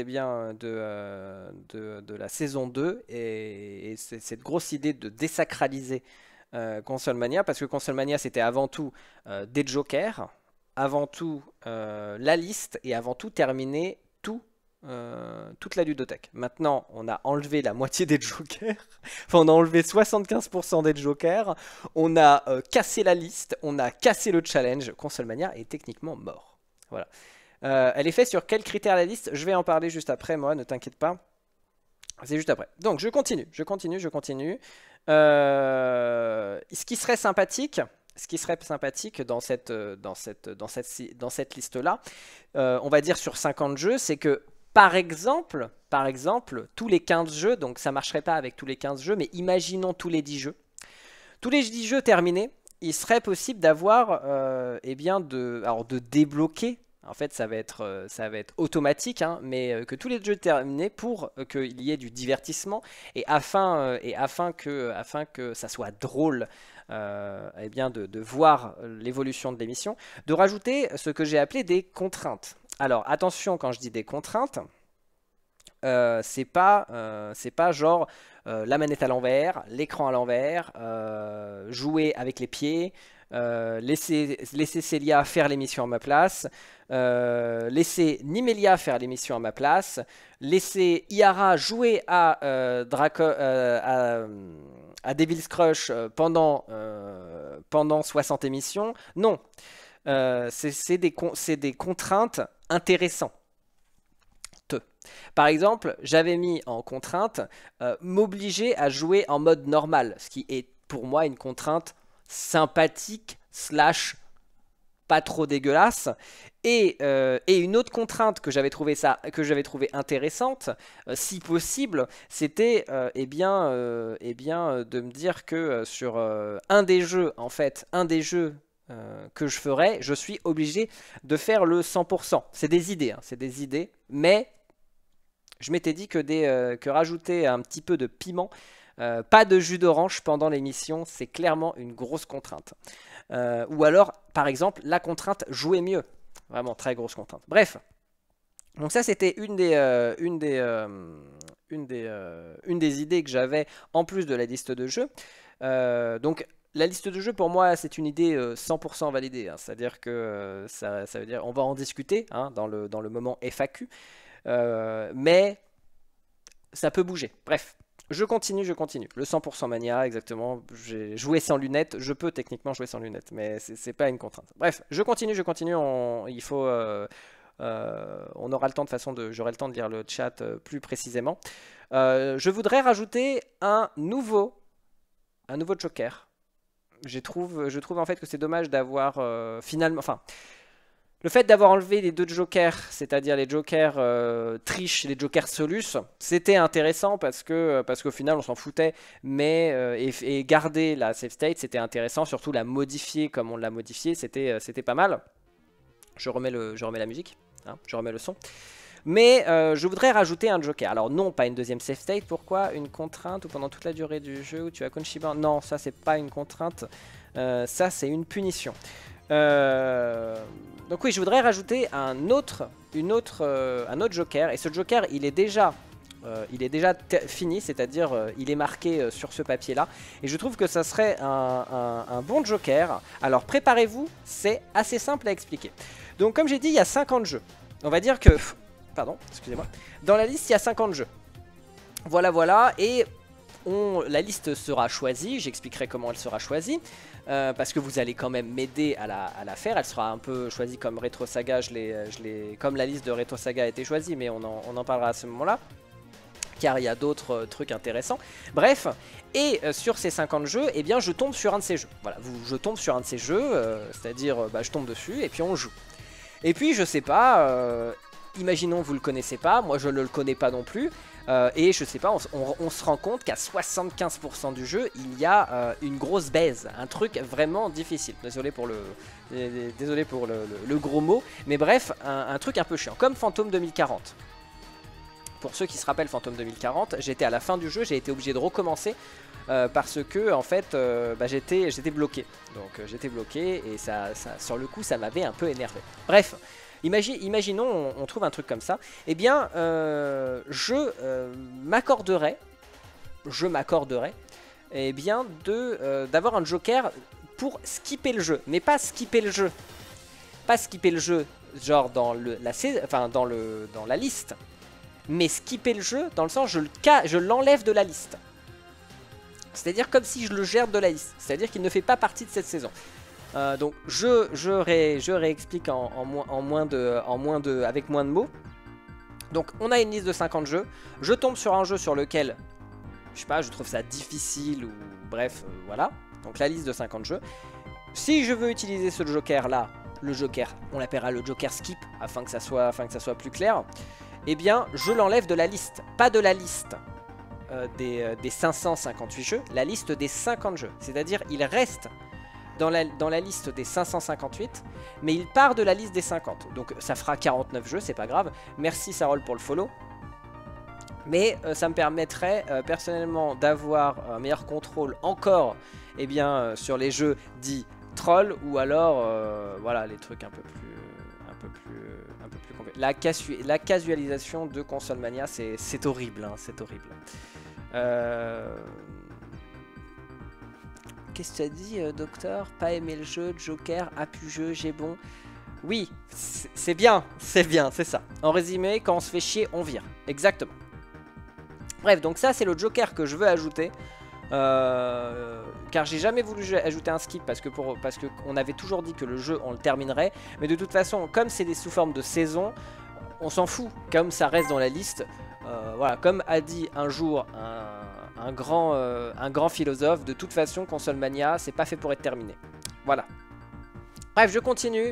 de la saison 2, et c'est cette grosse idée de désacraliser Console Mania, parce que Console Mania c'était avant tout des jokers, avant tout la liste, et avant tout terminer toute la ludothèque. Maintenant, on a enlevé la moitié des jokers, enfin on a enlevé 75% des jokers, on a cassé la liste, on a cassé le challenge. Console Mania est techniquement mort. Voilà. Elle est faite sur quels critères la liste? Je vais en parler juste après, moi, ne t'inquiète pas. C'est juste après. Donc je continue. Ce qui serait sympathique, ce qui serait sympathique dans cette liste-là, on va dire sur 50 jeux, c'est que par exemple, tous les 15 jeux, donc ça marcherait pas avec tous les 15 jeux, mais imaginons tous les 10 jeux. Tous les 10 jeux terminés, il serait possible d'avoir, eh bien, de débloquer. En fait, ça va être automatique, hein, mais que tous les jeux terminés pour qu'il y ait du divertissement et afin que ça soit drôle, eh bien, de voir l'évolution de l'émission, de rajouter ce que j'ai appelé des contraintes. Alors attention, quand je dis des contraintes, c'est pas genre la manette à l'envers, l'écran à l'envers, jouer avec les pieds, laisser Célia faire l'émission à ma place, laisser Nimelia faire l'émission à ma place, laisser Iara jouer à Devil's Crush pendant 60 émissions. Non, c'est des contraintes intéressantes. Par exemple, j'avais mis en contrainte m'obliger à jouer en mode normal, ce qui est pour moi une contrainte sympathique slash pas trop dégueulasse. Et une autre contrainte que j'avais trouvé intéressante, si possible, c'était de me dire que sur un des jeux, que je ferais, je suis obligé de faire le 100%. C'est des idées, mais je m'étais dit que rajouter un petit peu de piment, pas de jus d'orange pendant l'émission, c'est clairement une grosse contrainte. Ou alors, par exemple, la contrainte jouer mieux. Vraiment, très grosse contrainte. Bref, donc ça c'était une des idées que j'avais en plus de la liste de jeux. Donc la liste de jeux pour moi c'est une idée 100% validée, hein. C'est-à-dire que ça veut dire on va en discuter, hein, dans le moment FAQ. Mais ça peut bouger. Bref, je continue. Le 100% mania, exactement. J'ai joué sans lunettes. Je peux techniquement jouer sans lunettes, mais c'est pas une contrainte. Bref, je continue. On aura le temps j'aurai le temps de lire le chat plus précisément. Je voudrais rajouter un nouveau joker. Je trouve en fait que c'est dommage d'avoir finalement, enfin. Le fait d'avoir enlevé les deux jokers, c'est-à-dire les jokers triche et les jokers solus, c'était intéressant parce qu'au final on s'en foutait, mais et garder la save state c'était intéressant, surtout la modifier comme on l'a modifié, c'était pas mal. Je remets la musique, hein, je remets le son. Mais je voudrais rajouter un joker. Alors non, pas une deuxième save state. Pourquoi? Une contrainte ou pendant toute la durée du jeu où tu as Konshiban? Non, ça c'est pas une contrainte. Ça c'est une punition. Donc oui, je voudrais rajouter un autre joker. Et ce joker, il est déjà fini, c'est-à-dire il est marqué sur ce papier-là. Et je trouve que ça serait un bon joker. Alors préparez-vous, c'est assez simple à expliquer. Donc comme j'ai dit, il y a 50 jeux. On va dire que... Pardon, excusez-moi. Dans la liste, il y a 50 jeux. Voilà, et la liste sera choisie. J'expliquerai comment elle sera choisie. Parce que vous allez quand même m'aider à la faire. Elle sera un peu choisie comme Retro Saga. Comme la liste de Retro Saga a été choisie, mais on en parlera à ce moment-là. Car il y a d'autres trucs intéressants. Bref, et sur ces 50 jeux, eh bien, je tombe sur un de ces jeux. Voilà, je tombe sur un de ces jeux, c'est-à-dire, je tombe dessus et puis on joue. Et puis, je sais pas... Imaginons vous le connaissez pas, moi je ne le connais pas non plus, et je sais pas, on se rend compte qu'à 75% du jeu, il y a une grosse baise, un truc vraiment difficile. Désolé pour le gros mot, mais bref, un truc un peu chiant, comme Phantom 2040. Pour ceux qui se rappellent Phantom 2040, j'étais à la fin du jeu, j'ai été obligé de recommencer parce que en fait j'étais bloqué. Donc j'étais bloqué et ça, sur le coup ça m'avait un peu énervé. Bref. Imaginons on trouve un truc comme ça, eh bien je m'accorderais eh bien d'avoir un joker pour skipper le jeu, mais pas skipper le jeu, genre dans la liste, mais skipper le jeu dans le sens je l'enlève de la liste. C'est-à-dire comme si je le gère de la liste, c'est-à-dire qu'il ne fait pas partie de cette saison. Donc je réexplique avec moins de mots. Donc on a une liste de 50 jeux. Je tombe sur un jeu sur lequel, je sais pas, je trouve ça difficile ou bref, voilà. Donc la liste de 50 jeux. si je veux utiliser ce joker là, le joker, on l'appellera le joker skip afin que ça soit plus clair, eh bien je l'enlève de la liste, pas de la liste des 558 jeux, la liste des 50 jeux, c'est-à-dire il reste dans la liste des 558, mais il part de la liste des 50, donc ça fera 49 jeux, c'est pas grave, merci Sarol pour le follow. Mais ça me permettrait personnellement d'avoir un meilleur contrôle encore sur les jeux dits troll ou alors voilà les trucs un peu plus complets. La casualisation de Console Mania c'est horrible, hein, c'est horrible. Qu'est-ce que tu as dit docteur? Pas aimer le jeu, Joker, appuie jeu, j'ai bon. Oui, c'est bien, c'est ça. En résumé, quand on se fait chier, on vire. Exactement. Bref, donc ça c'est le joker que je veux ajouter, car j'ai jamais voulu ajouter un skip parce que on avait toujours dit que le jeu on le terminerait, mais de toute façon comme c'est sous forme de saison, on s'en fout, comme ça reste dans la liste, voilà, comme a dit un jour un grand philosophe, de toute façon Console Mania c'est pas fait pour être terminé, voilà. Bref, je continue.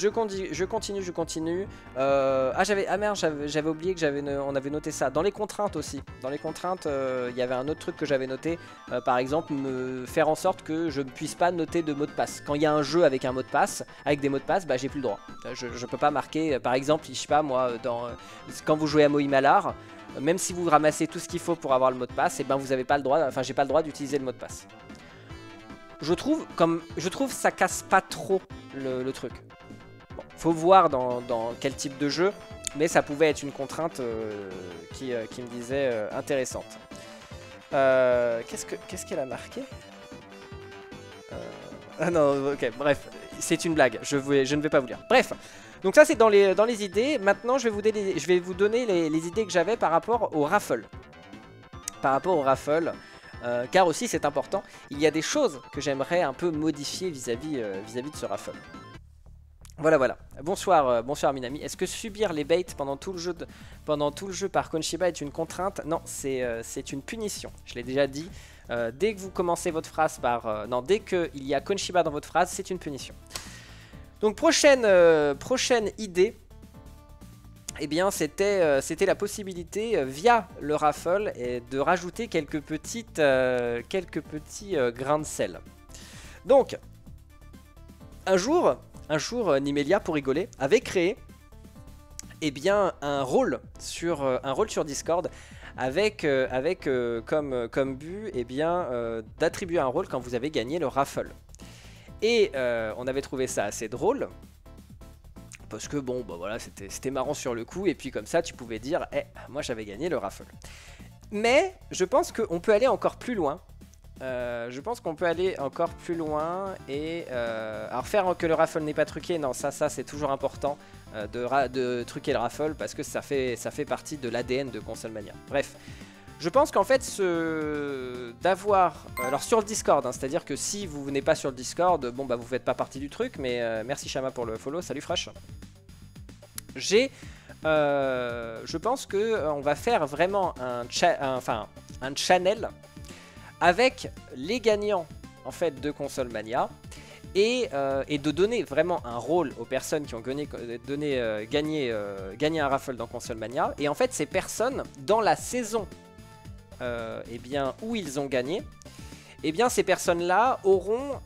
Ah merde, j'avais oublié que on avait noté ça. Dans les contraintes aussi. Dans les contraintes, il y avait un autre truc que j'avais noté. Par exemple, me faire en sorte que je ne puisse pas noter de mot de passe. Quand il y a un jeu avec un mot de passe, avec des mots de passe, bah j'ai plus le droit. Je peux pas marquer, par exemple, je sais pas moi, quand vous jouez à Moïmalar, même si vous ramassez tout ce qu'il faut pour avoir le mot de passe, et ben vous avez pas le droit, enfin j'ai pas le droit d'utiliser le mot de passe. Je trouve ça casse pas trop le truc. Bon, faut voir dans quel type de jeu, mais ça pouvait être une contrainte qui me disait intéressante. Qu'est-ce qu'elle a marqué Ah non, ok, bref, c'est une blague, je ne vais pas vous lire. Bref, donc ça c'est dans les idées. Maintenant je vais vous donner les idées que j'avais par rapport au raffle. Car aussi c'est important, il y a des choses que j'aimerais un peu modifier vis-à-vis de ce raffle. Voilà. Bonsoir Minami. Est-ce que subir les baits pendant tout le jeu par Konshiba est une contrainte? Non, c'est une punition. Je l'ai déjà dit. Dès que vous commencez votre phrase par... non, dès qu'il y a Konshiba dans votre phrase, c'est une punition. Donc prochaine idée. Eh bien, c'était la possibilité, via le raffle, de rajouter quelques petits grains de sel. Donc, un jour Nimelia, pour rigoler, avait créé un rôle sur Discord avec comme but d'attribuer un rôle quand vous avez gagné le raffle. Et on avait trouvé ça assez drôle. Parce que bon, bah voilà, c'était marrant sur le coup, et puis comme ça, tu pouvais dire, moi j'avais gagné le raffle. Mais je pense qu'on peut aller encore plus loin. Alors faire que le raffle n'est pas truqué, non, ça c'est toujours important de truquer le raffle, parce que ça fait partie de l'ADN de Console Mania. Bref. Je pense qu'en fait, alors sur le Discord, hein, c'est-à-dire que si vous venez pas sur le Discord, bon bah vous faites pas partie du truc, mais merci Shama pour le follow, salut Fresh. Je pense que on va faire vraiment un channel avec les gagnants en fait de Console Mania et de donner vraiment un rôle aux personnes qui ont gagné un raffle dans Console Mania. Et en fait, ces personnes dans la saison où ils ont gagné, ces personnes-là auront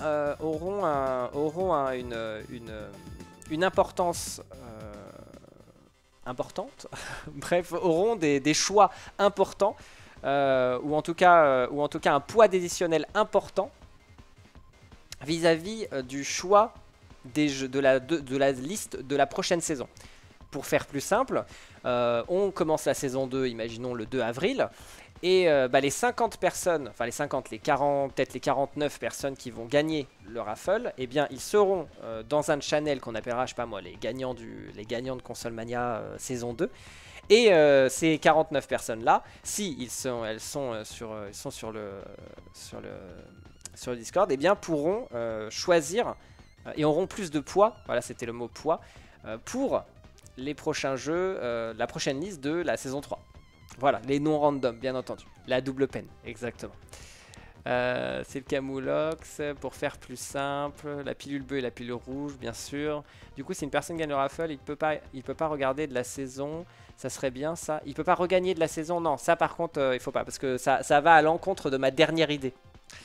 une importance importante. Bref, auront des choix importants, ou en tout cas un poids décisionnel important vis-à-vis du choix des jeux, de la liste de la prochaine saison. Pour faire plus simple, on commence la saison 2, imaginons le 2 avril. Et les 50 personnes, enfin peut-être les 49 personnes qui vont gagner le raffle, eh bien ils seront dans un channel qu'on appellera, je sais pas moi, les gagnants de Console Mania saison 2. Et ces 49 personnes-là, si elles sont sur le Discord, eh bien pourront choisir et auront plus de poids, voilà c'était le mot poids, pour les prochains jeux, la prochaine liste de la saison 3. Voilà, les non random, bien entendu. La double peine, exactement. C'est le Camoulox, pour faire plus simple. La pilule bleue et la pilule rouge, bien sûr. Du coup, si une personne gagne le raffle, il peut pas regarder de la saison. Ça serait bien, ça. Il peut pas regagner de la saison, non. Ça, par contre, il faut pas, parce que ça va à l'encontre de ma dernière idée.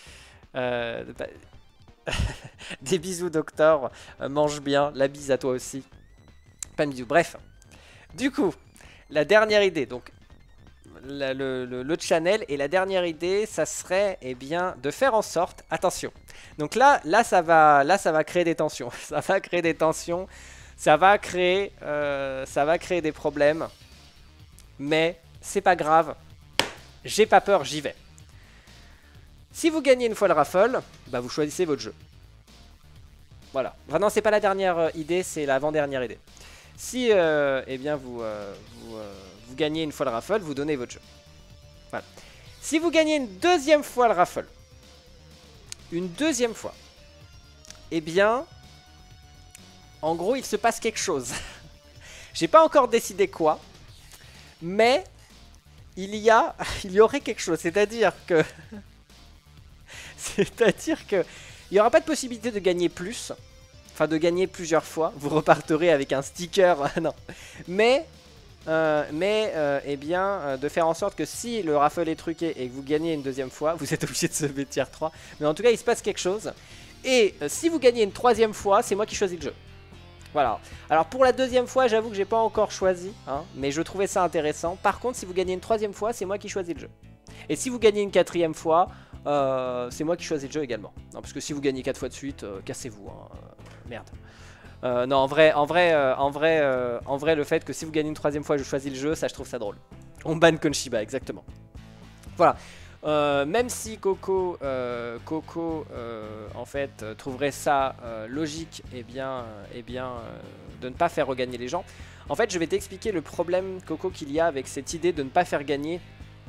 Des bisous, docteur. Mange bien. La bise à toi aussi. Pas de bisous. Bref. Du coup, la dernière idée, donc le channel, et la dernière idée, ça serait eh bien de faire en sorte, attention. Donc là ça va créer des tensions. Ça va créer des tensions. Ça va créer des problèmes. Mais c'est pas grave. J'ai pas peur, j'y vais. Si vous gagnez une fois le raffle, bah vous choisissez votre jeu. Voilà. Enfin non, c'est pas la dernière idée, c'est l'avant-dernière idée. Si eh bien vous gagnez une fois le raffle, vous donnez votre jeu. Voilà. Si vous gagnez une deuxième fois le raffle, eh bien, en gros, il se passe quelque chose. J'ai pas encore décidé quoi, mais il y aurait quelque chose. C'est-à-dire que il n'y aura pas de possibilité de gagner plus. Enfin, de gagner plusieurs fois. Vous repartirez avec un sticker. Non. Mais eh bien, de faire en sorte que si le raffle est truqué et que vous gagnez une deuxième fois, vous êtes obligé de se mettre tier 3. Mais en tout cas, il se passe quelque chose. Et si vous gagnez une troisième fois, c'est moi qui choisis le jeu. Voilà. Alors pour la deuxième fois, j'avoue que j'ai pas encore choisi, hein, mais je trouvais ça intéressant. Par contre, si vous gagnez une troisième fois, c'est moi qui choisis le jeu. Et si vous gagnez une quatrième fois, c'est moi qui choisis le jeu également. Non, parce que si vous gagnez 4 fois de suite, cassez-vous. Hein, merde. Non, en vrai, le fait que si vous gagnez une troisième fois, je choisis le jeu, ça, je trouve ça drôle. On banne Konshiba, exactement. Voilà. Même si Coco, en fait, trouverait ça logique, eh bien, de ne pas faire regagner les gens. En fait, je vais t'expliquer le problème, Coco, qu'il y a avec cette idée de ne pas faire gagner,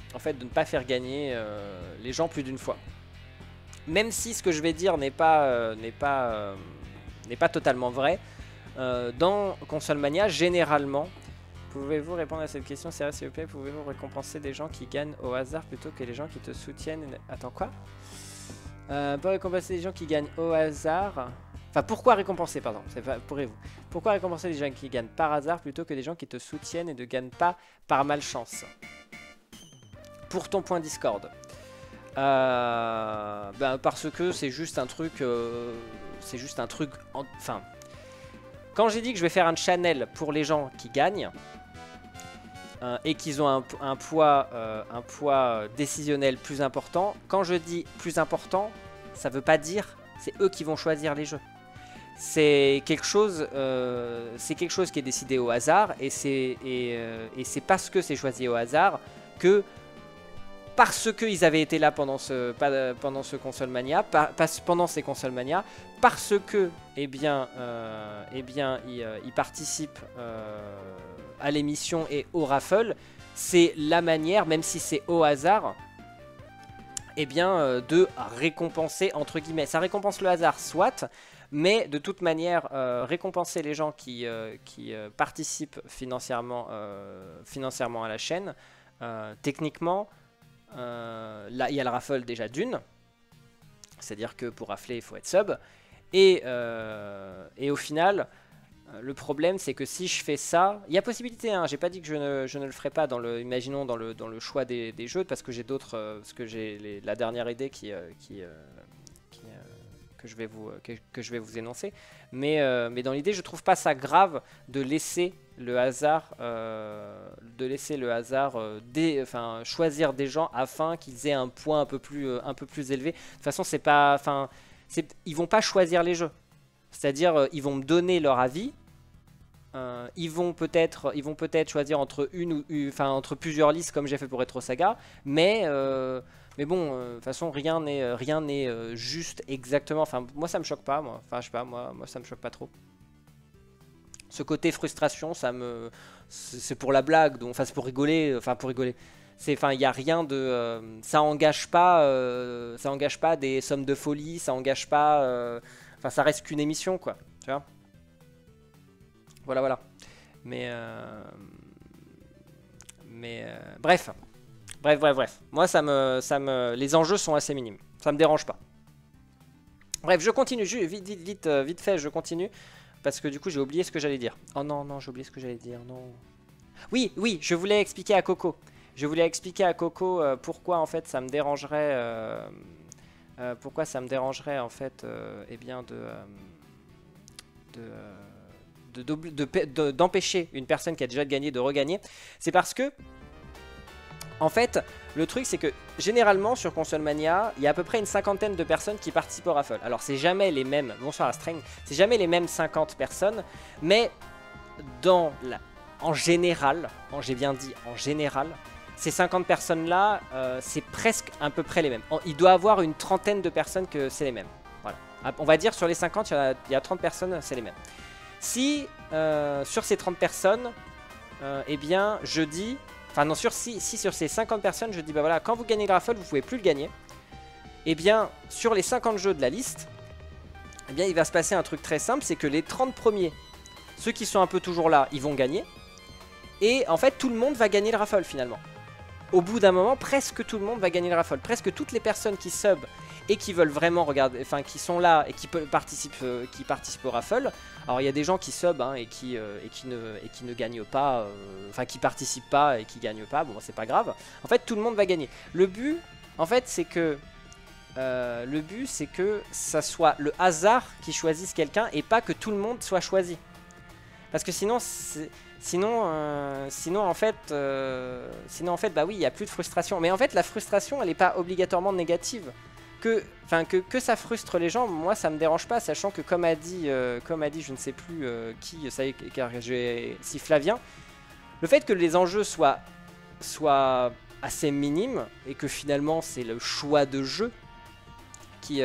les gens plus d'une fois. Même si ce que je vais dire n'est pas totalement vrai, dans Console Mania, généralement. Pouvez-vous répondre à cette question, sérieux s'il vous plaît? Pouvez-vous récompenser des gens qui gagnent au hasard plutôt que les gens qui te soutiennent? Attends, quoi? Pas récompenser des gens qui gagnent au hasard. Enfin, pourquoi récompenser, pardon, c'est pas pour vous. Pourquoi récompenser des gens qui gagnent par hasard plutôt que des gens qui te soutiennent et ne gagnent pas par malchance? Pour ton point Discord. Parce que c'est juste un truc. Enfin. Quand j'ai dit que je vais faire un channel pour les gens qui gagnent. Et qu'ils ont un poids décisionnel plus important. Quand je dis plus important, ça veut pas dire c'est eux qui vont choisir les jeux. C'est quelque chose qui est décidé au hasard, et c'est parce que c'est choisi au hasard que parce qu'ils avaient été là pendant ce Console Mania, pendant ces Console Mania, parce que ils participent à l'émission et au raffle, c'est la manière, même si c'est au hasard, de récompenser, entre guillemets. Ça récompense le hasard, soit, mais de toute manière, récompenser les gens qui participent financièrement à la chaîne, techniquement, là, il y a le raffle déjà d'une, c'est-à-dire que pour raffler, il faut être sub, et au final... Le problème, c'est que si je fais ça, il y a possibilité, hein, j'ai pas dit que je ne le ferai pas imaginons dans le choix des jeux, parce que j'ai d'autres, parce que j'ai la dernière idée que je vais vous énoncer, mais dans l'idée, je trouve pas ça grave de laisser le hasard, choisir des gens afin qu'ils aient un point un peu plus élevé. De toute façon, c'est pas, ils vont pas choisir les jeux. C'est-à-dire, ils vont me donner leur avis. Ils vont peut-être choisir entre plusieurs listes comme j'ai fait pour Retro Saga. Mais bon, de toute façon, rien n'est juste exactement. Enfin, moi, ça me choque pas. Moi, enfin, je sais pas. Moi, ça me choque pas trop. Ce côté frustration, c'est pour la blague. Donc, enfin, c'est pour rigoler. Enfin, pour rigoler. Il y a rien de. Ça engage pas des sommes de folie. Ça engage pas. Enfin, ça reste qu'une émission, quoi. Tu vois. Voilà. Mais bref. Moi, les enjeux sont assez minimes. Ça me dérange pas. Bref, je continue, vite fait, je continue. Parce que du coup, j'ai oublié ce que j'allais dire. Oh non, non, j'ai oublié ce que j'allais dire, non. Oui, oui, je voulais expliquer à Coco. Je voulais expliquer à Coco pourquoi en fait ça me dérangerait... pourquoi ça me dérangerait en fait eh bien d'empêcher une personne qui a déjà gagné de regagner. C'est parce que en fait le truc c'est que généralement sur Console Mania il y a à peu près une cinquantaine de personnes qui participent au raffle. Alors c'est jamais les mêmes, bonsoir Astring, c'est jamais les mêmes 50 personnes, mais en général, j'ai bien dit en général, ces 50 personnes-là, c'est presque à peu près les mêmes. Il doit y avoir une trentaine de personnes que c'est les mêmes. Voilà. On va dire sur les 50, il y a 30 personnes, c'est les mêmes. Si sur ces 30 personnes, eh bien, je dis... Enfin non, si sur ces 50 personnes, je dis, bah voilà, quand vous gagnez le raffle, vous pouvez plus le gagner. Eh bien, sur les 50 jeux de la liste, eh bien, il va se passer un truc très simple, c'est que les 30 premiers, ceux qui sont un peu toujours là, ils vont gagner. Et en fait, tout le monde va gagner le raffle finalement. Au bout d'un moment, presque tout le monde va gagner le raffle. Presque toutes les personnes qui sub et qui veulent vraiment regarder, enfin qui sont là et qui participent au raffle. Alors il y a des gens qui sub hein, et qui ne gagnent pas, enfin qui participent pas et qui gagnent pas. Bon, c'est pas grave. En fait, tout le monde va gagner. Le but, en fait, c'est que ça soit le hasard qui choisisse quelqu'un et pas que tout le monde soit choisi. Parce que sinon, en fait, bah oui, il n'y a plus de frustration. Mais en fait, la frustration, elle n'est pas obligatoirement négative. Que ça frustre les gens, moi, ça me dérange pas, sachant que comme a dit, je ne sais plus qui, ça y est, car si Flavien, le fait que les enjeux soient assez minimes et que finalement, c'est le choix de jeu qui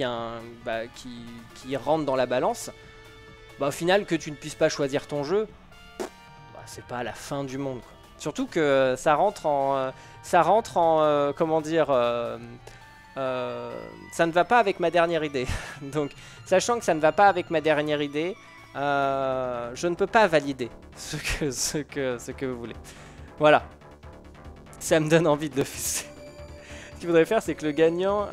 rentre dans la balance. Bah, au final, que tu ne puisses pas choisir ton jeu, bah, c'est pas la fin du monde, quoi. Surtout que ça rentre en comment dire, ça ne va pas avec ma dernière idée. Donc, sachant que ça ne va pas avec ma dernière idée, je ne peux pas valider ce que vous voulez. Voilà. Ça me donne envie de le faire. Ce qu'il faudrait faire, c'est que le gagnant...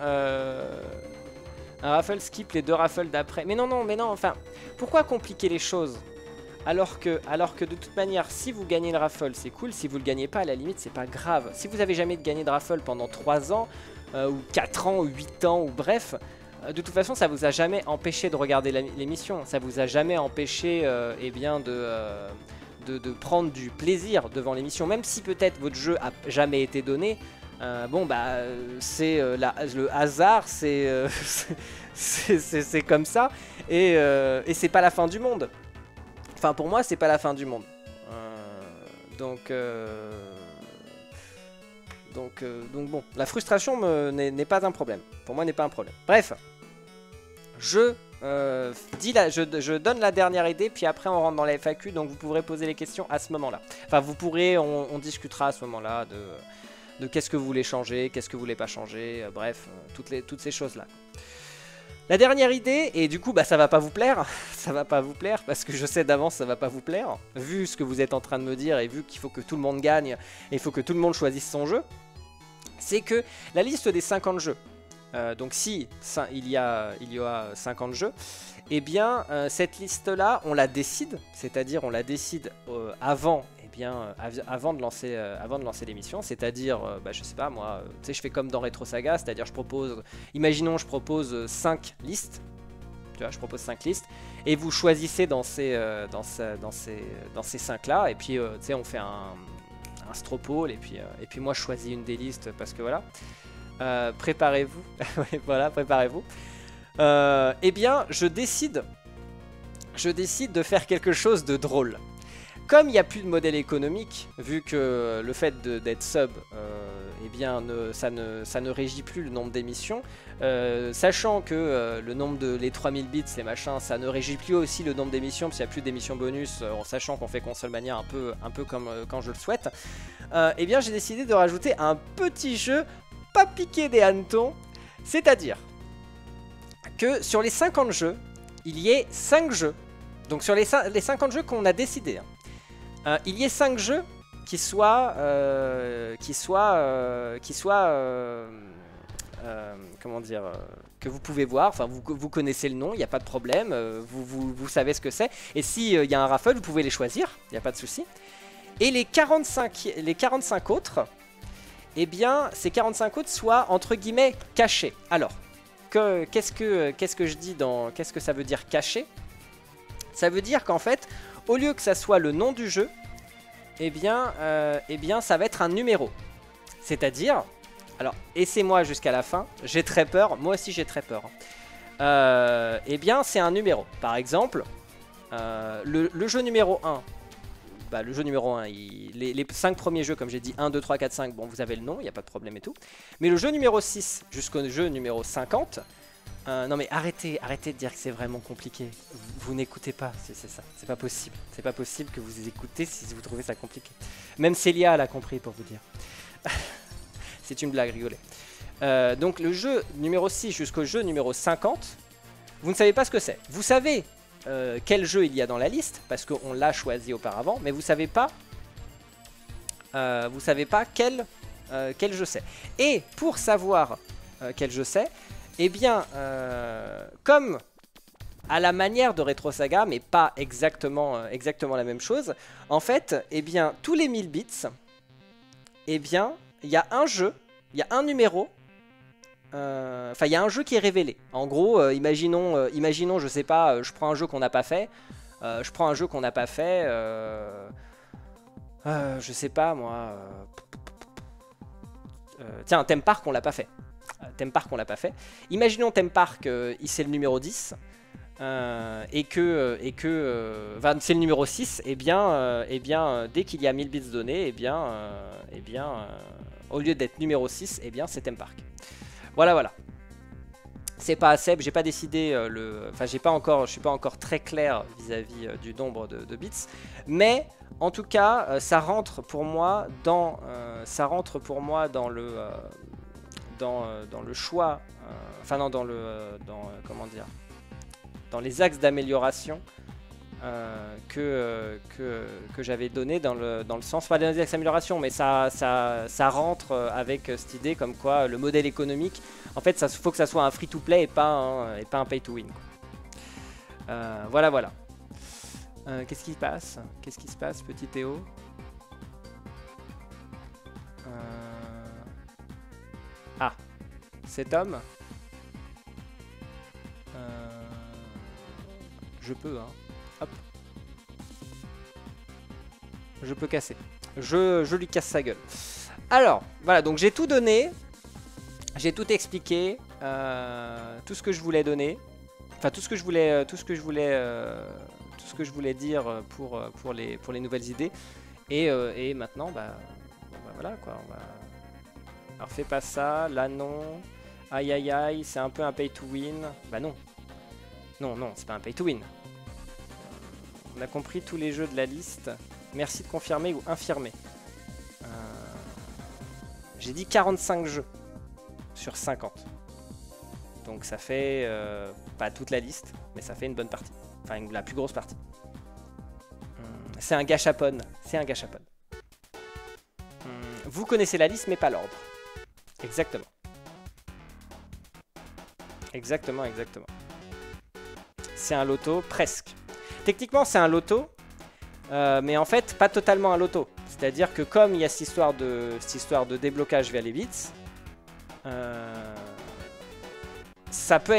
un raffle skip les 2 raffles d'après. Mais non, enfin, pourquoi compliquer les choses alors que de toute manière, si vous gagnez le raffle, c'est cool. Si vous le gagnez pas, à la limite, c'est pas grave. Si vous avez jamais gagné de raffle pendant 3 ans, ou 4 ans, ou 8 ans, ou bref, de toute façon, ça vous a jamais empêché de regarder l'émission. Ça vous a jamais empêché, eh bien, de prendre du plaisir devant l'émission. Même si peut-être votre jeu a jamais été donné. Bon bah c'est le hasard, c'est comme ça et c'est pas la fin du monde. Enfin pour moi c'est pas la fin du monde. Donc bon, la frustration n'est pas un problème. Pour moi n'est pas un problème. Bref, je donne la dernière idée, puis après on rentre dans la FAQ, donc vous pourrez poser les questions à ce moment-là. Enfin on discutera à ce moment-là de qu'est-ce que vous voulez changer, qu'est-ce que vous voulez pas changer, bref, toutes ces choses-là. La dernière idée, et du coup bah ça va pas vous plaire, ça va pas vous plaire, parce que je sais d'avance ça va pas vous plaire, vu ce que vous êtes en train de me dire, et vu qu'il faut que tout le monde gagne, et il faut que tout le monde choisisse son jeu, c'est que la liste des 50 jeux, donc si il y a 50 jeux, eh bien cette liste-là, on la décide, c'est-à-dire on la décide avant de lancer l'émission, c'est-à-dire, je sais pas moi, tu sais, je fais comme dans Retro Saga, c'est-à-dire je propose 5 listes, tu vois, je propose 5 listes, et vous choisissez dans ces 5-là, et puis, tu sais, on fait un stropole, et puis moi je choisis une des listes, parce que voilà, préparez-vous, voilà, préparez-vous, eh bien, je décide de faire quelque chose de drôle. Comme il n'y a plus de modèle économique, vu que le fait d'être sub, eh bien, ça ne régit plus le nombre d'émissions, sachant que le nombre les 3000 bits, les machins, ça ne régit plus aussi le nombre d'émissions, parce qu'il n'y a plus d'émissions bonus, en sachant qu'on fait Console Mania un peu comme quand je le souhaite, eh bien j'ai décidé de rajouter un petit jeu pas piqué des hannetons, c'est-à-dire que sur les 50 jeux, il y ait 5 jeux, donc sur les 50 jeux qu'on a décidé, il y ait 5 jeux qui soient comment dire, que vous pouvez voir. Enfin, vous connaissez le nom, il n'y a pas de problème. Vous savez ce que c'est. Et s'il y a un raffle, vous pouvez les choisir, il n'y a pas de souci. Et les 45 autres, eh bien, ces 45 autres soient entre guillemets cachés. Alors, qu'est-ce que je dis dans... Qu'est-ce que ça veut dire caché? Ça veut dire qu'en fait, au lieu que ça soit le nom du jeu, eh bien, ça va être un numéro. C'est-à-dire... Alors, laissez-moi jusqu'à la fin. J'ai très peur. Moi aussi, j'ai très peur. Eh bien, c'est un numéro. Par exemple, le jeu numéro 1... Bah, le jeu numéro 1, les 5 premiers jeux, comme j'ai dit, 1, 2, 3, 4, 5, bon, vous avez le nom, il n'y a pas de problème et tout. Mais le jeu numéro 6 jusqu'au jeu numéro 50, non mais arrêtez de dire que c'est vraiment compliqué. Vous n'écoutez pas, c'est ça, c'est pas possible. C'est pas possible que vous écoutez si vous trouvez ça compliqué. Même Célia l'a compris pour vous dire. C'est une blague, rigolez. Donc le jeu numéro 6 jusqu'au jeu numéro 50, vous ne savez pas ce que c'est. Vous savez... quel jeu il y a dans la liste parce qu'on l'a choisi auparavant, mais vous savez pas quel jeu c'est. Et pour savoir quel jeu c'est, eh bien comme à la manière de Retro Saga, mais pas exactement la même chose, en fait, eh bien tous les 1000 bits, eh bien il y a un jeu, il y a un numéro. Enfin, il y a un jeu qui est révélé. En gros, imaginons, je sais pas, je prends un jeu qu'on n'a pas fait. Je sais pas, moi. Tiens, Theme Park, on l'a pas fait. Imaginons Theme Park, c'est le numéro 10. Et que c'est le numéro 6. Et bien, dès qu'il y a 1000 bits donnés, au lieu d'être numéro 6, eh bien, c'est Theme Park. Voilà. C'est pas assez, j'ai pas décidé enfin je suis pas encore très clair vis-à-vis du nombre de bits, mais en tout cas ça rentre pour moi dans le choix, enfin non, comment dire, dans les axes d'amélioration que j'avais donné dans le sens, pas des axes d'amélioration, mais ça rentre avec cette idée comme quoi le modèle économique, en fait, faut que ça soit un free-to-play et pas un pay-to-win. Voilà. Qu'est-ce qui se passe? Petit Théo? Ah, cet homme. Je peux, hein. Hop. Je peux casser. Je lui casse sa gueule. Alors, voilà, donc j'ai tout donné. J'ai tout expliqué. Tout ce que je voulais donner. Enfin, tout ce que je voulais dire pour les nouvelles idées. Et maintenant, bah voilà quoi. Alors, fais pas ça. Là, non. Aïe, aïe, aïe. C'est un peu un pay to win. Bah non. Non, c'est pas un pay to win. On a compris tous les jeux de la liste. Merci de confirmer ou infirmer. J'ai dit 45 jeux sur 50. Donc ça fait pas toute la liste, mais ça fait une bonne partie. Enfin, la plus grosse partie. C'est un gachapon. Vous connaissez la liste, mais pas l'ordre. Exactement. C'est un loto, presque. Techniquement, c'est un loto, mais en fait, pas totalement un loto. C'est-à-dire que comme il y a cette histoire de déblocage via les bits, ça peut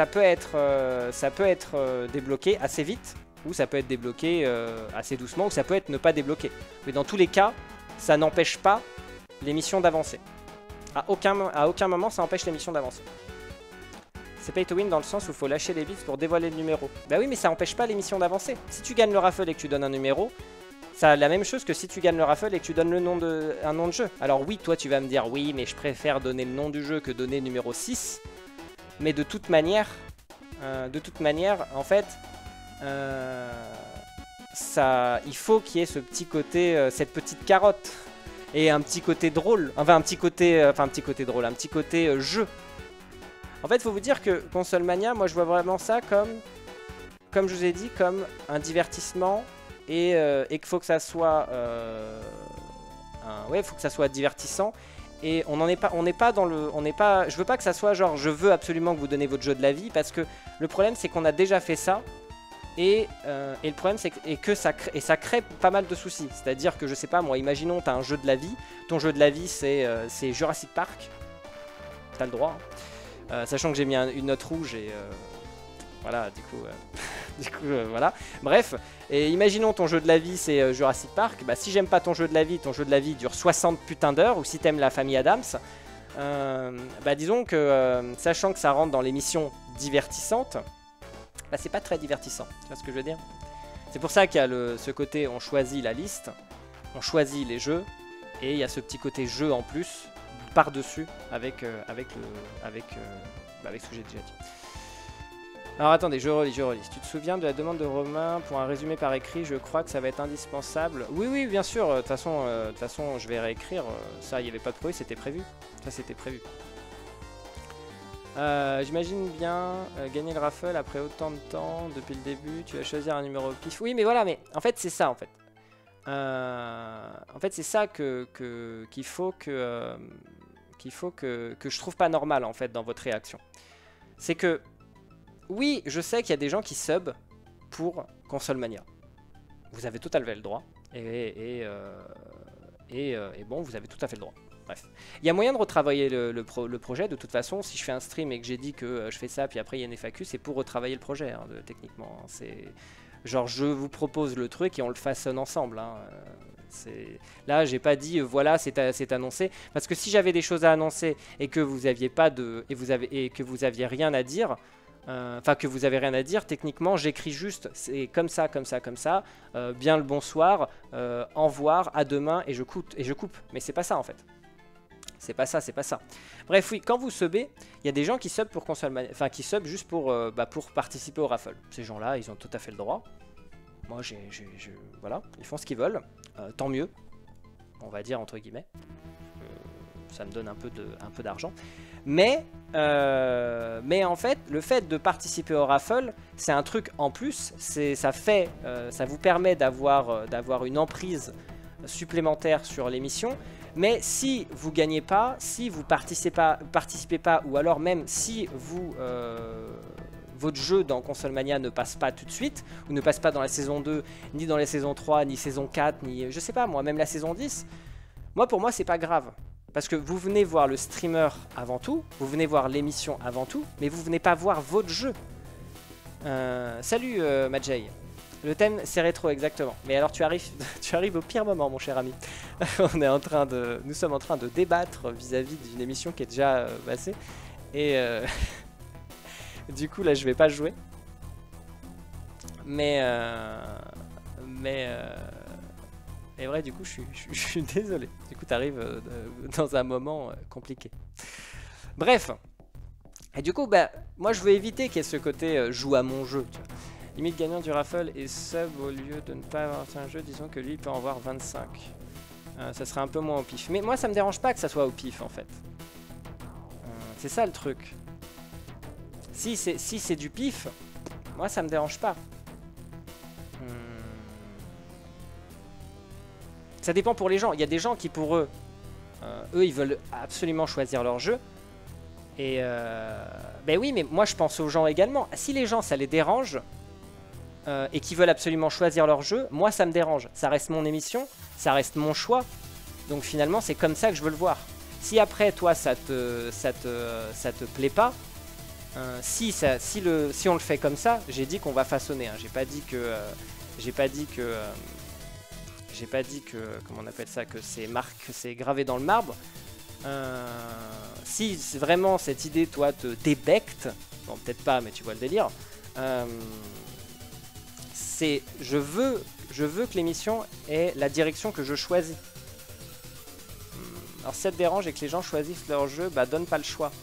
être débloqué assez vite, ou ça peut être débloqué assez doucement, ou ça peut être ne pas débloqué. Mais dans tous les cas, ça n'empêche pas les missions d'avancer. À aucun moment, ça empêche les missions d'avancer. C'est pay to win dans le sens où il faut lâcher les bits pour dévoiler le numéro. Bah oui, mais ça empêche pas les missions d'avancer. Si tu gagnes le raffle et que tu donnes un numéro, ça a la même chose que si tu gagnes le raffle et que tu donnes un nom de jeu. Alors oui, toi tu vas me dire, oui, mais je préfère donner le nom du jeu que donner le numéro 6. Mais de toute manière, en fait, il faut qu'il y ait ce petit côté, cette petite carotte. Et un petit côté drôle. Enfin, un petit côté jeu. En fait, il faut vous dire que Console Mania, moi je vois vraiment ça comme je vous ai dit, comme un divertissement et qu'il faut que ça soit, faut que ça soit divertissant Et on n'est pas dans le, je veux pas que ça soit genre je veux absolument que vous donnez votre jeu de la vie parce que le problème c'est qu'on a déjà fait ça et le problème c'est que ça crée pas mal de soucis. C'est-à-dire que je sais pas moi, imaginons t'as un jeu de la vie, ton jeu de la vie c'est Jurassic Park, t'as le droit, hein. Sachant que j'ai mis une note rouge et voilà du coup. Voilà, bref, et imaginons ton jeu de la vie c'est Jurassic Park, bah si j'aime pas ton jeu de la vie dure 60 putains d'heures, ou si t'aimes la famille Adams, bah disons que sachant que ça rentre dans les missions divertissantes, bah c'est pas très divertissant, tu vois ce que je veux dire? C'est pour ça qu'il y a ce côté on choisit la liste, on choisit les jeux, et il y a ce petit côté jeu en plus, par-dessus, avec ce que j'ai déjà dit. Alors attendez, je relis. Si tu te souviens de la demande de Romain pour un résumé par écrit, je crois que ça va être indispensable. Oui, bien sûr, de toute façon, je vais réécrire. Ça, il n'y avait pas de problème, c'était prévu. Ça, c'était prévu. J'imagine bien gagner le raffle après autant de temps, depuis le début, tu vas choisir un numéro au pif. Oui, mais voilà, mais en fait, c'est ça, en fait. En fait, c'est ça qu'il faut que je trouve pas normal, en fait, dans votre réaction. C'est que oui, je sais qu'il y a des gens qui sub pour Console Mania. Vous avez tout à fait le droit. Et bon, vous avez tout à fait le droit. Bref. Il y a moyen de retravailler le projet. De toute façon, si je fais un stream et que j'ai dit que je fais ça, puis après il y a une FAQ, c'est pour retravailler le projet, hein, techniquement. C'est genre, je vous propose le truc et on le façonne ensemble. Hein. Là, j'ai pas dit voilà, c'est annoncé. Parce que si j'avais des choses à annoncer et que vous aviez pas de. Et que vous aviez rien à dire. Enfin que vous avez rien à dire, techniquement j'écris juste c'est comme ça, bien le bonsoir, au revoir, à demain et je coupe, mais c'est pas ça en fait. C'est pas ça. Bref oui, quand vous subez, il y a des gens qui sub pour console, enfin qui sub juste pour participer au raffle. Ces gens-là, ils ont tout à fait le droit. Moi voilà, ils font ce qu'ils veulent, tant mieux, on va dire entre guillemets. Ça me donne un peu d'argent. Mais en fait, le fait de participer au raffle, c'est un truc en plus. Ça vous permet d'avoir une emprise supplémentaire sur l'émission. Mais si vous gagnez pas, si vous participez pas, ou alors même si votre jeu dans Console Mania ne passe pas tout de suite, ou ne passe pas dans la saison 2, ni dans la saison 3, ni saison 4, ni je sais pas moi, même la saison 10, pour moi c'est pas grave. Parce que vous venez voir le streamer avant tout, vous venez voir l'émission avant tout, mais vous venez pas voir votre jeu. Salut Majay. Le thème c'est rétro exactement. Mais alors tu arrives au pire moment mon cher ami. Nous sommes en train de débattre vis-à-vis d'une émission qui est déjà passée. Et du coup là je vais pas jouer. Et vrai, du coup, je suis désolé. Du coup, t'arrives dans un moment compliqué. Bref. Et du coup, moi, je veux éviter qu'il y ait ce côté joue à mon jeu. Tu vois. Limite gagnant du raffle et sub au lieu de ne pas avoir un jeu, disons que lui, il peut en avoir 25. Ça serait un peu moins au pif. Mais moi, ça me dérange pas que ça soit au pif, en fait. C'est ça, le truc. Si c'est du pif, moi, ça me dérange pas. Ça dépend pour les gens. Il y a des gens qui, pour eux, ils veulent absolument choisir leur jeu. Et oui, mais moi, je pense aux gens également. Si les gens, ça les dérange et qu'ils veulent absolument choisir leur jeu, moi, ça me dérange. Ça reste mon émission, ça reste mon choix. Donc finalement, c'est comme ça que je veux le voir. Si après, toi, ça te plaît pas, si on le fait comme ça, j'ai dit qu'on va façonner. Hein. J'ai pas dit que comment on appelle ça, que c'est gravé dans le marbre. Si vraiment cette idée, toi, te débecte, bon, peut-être pas, mais tu vois le délire, je veux que l'émission ait la direction que je choisis. Alors si ça te dérange et que les gens choisissent leur jeu, donne pas le choix.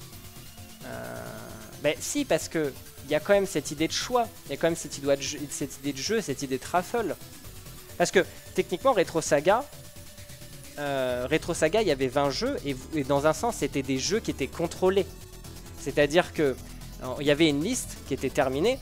Si, parce que il y a quand même cette idée de choix, il y a quand même cette idée de jeu, cette idée de raffle. Parce que techniquement, Retro Saga, il y avait 20 jeux et dans un sens, c'était des jeux qui étaient contrôlés. C'est-à-dire que il y avait une liste qui était terminée,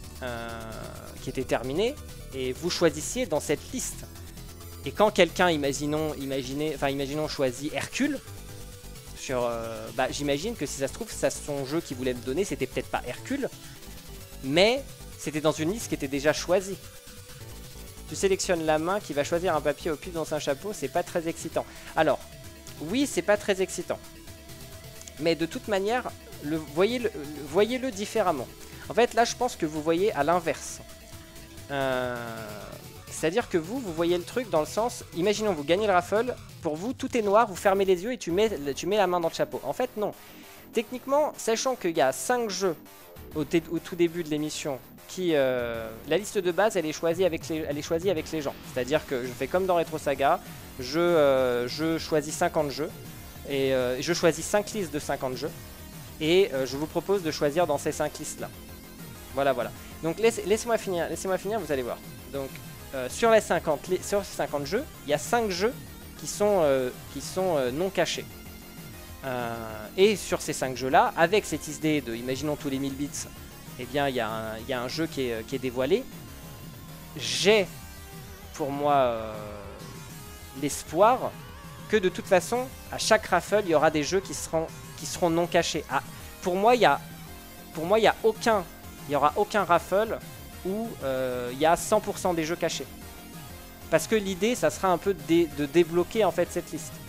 et vous choisissiez dans cette liste. Et quand quelqu'un, imaginons choisit Hercule, Bah, j'imagine que si ça se trouve, son jeu qu'il voulait me donner, c'était peut-être pas Hercule, mais c'était dans une liste qui était déjà choisie. Tu sélectionnes la main qui va choisir un papier au pif dans un chapeau, c'est pas très excitant. Oui, c'est pas très excitant. Mais de toute manière, voyez-le différemment. En fait, là, je pense que vous voyez à l'inverse. C'est-à-dire que vous voyez le truc dans le sens... Imaginons, vous gagnez le raffle, pour vous, tout est noir, vous fermez les yeux et tu mets la main dans le chapeau. En fait, non. Techniquement, sachant qu'il y a 5 jeux au tout début de l'émission, la liste de base, elle est choisie avec les gens. C'est-à-dire que je fais comme dans Retro Saga, je choisis 50 jeux, et je choisis 5 listes de 50 jeux, et je vous propose de choisir dans ces 5 listes-là. Voilà. Donc laissez-moi finir, vous allez voir. Donc sur les 50 jeux, il y a 5 jeux qui sont non cachés. Et sur ces 5 jeux-là, avec cette idée de, imaginons tous les 1000 bits, eh bien il y a un jeu qui est dévoilé. J'ai pour moi l'espoir que de toute façon, à chaque raffle, il y aura des jeux qui seront non cachés. Pour moi, il y aura aucun raffle où il y a 100% des jeux cachés. Parce que l'idée, ça sera un peu de débloquer en fait cette liste.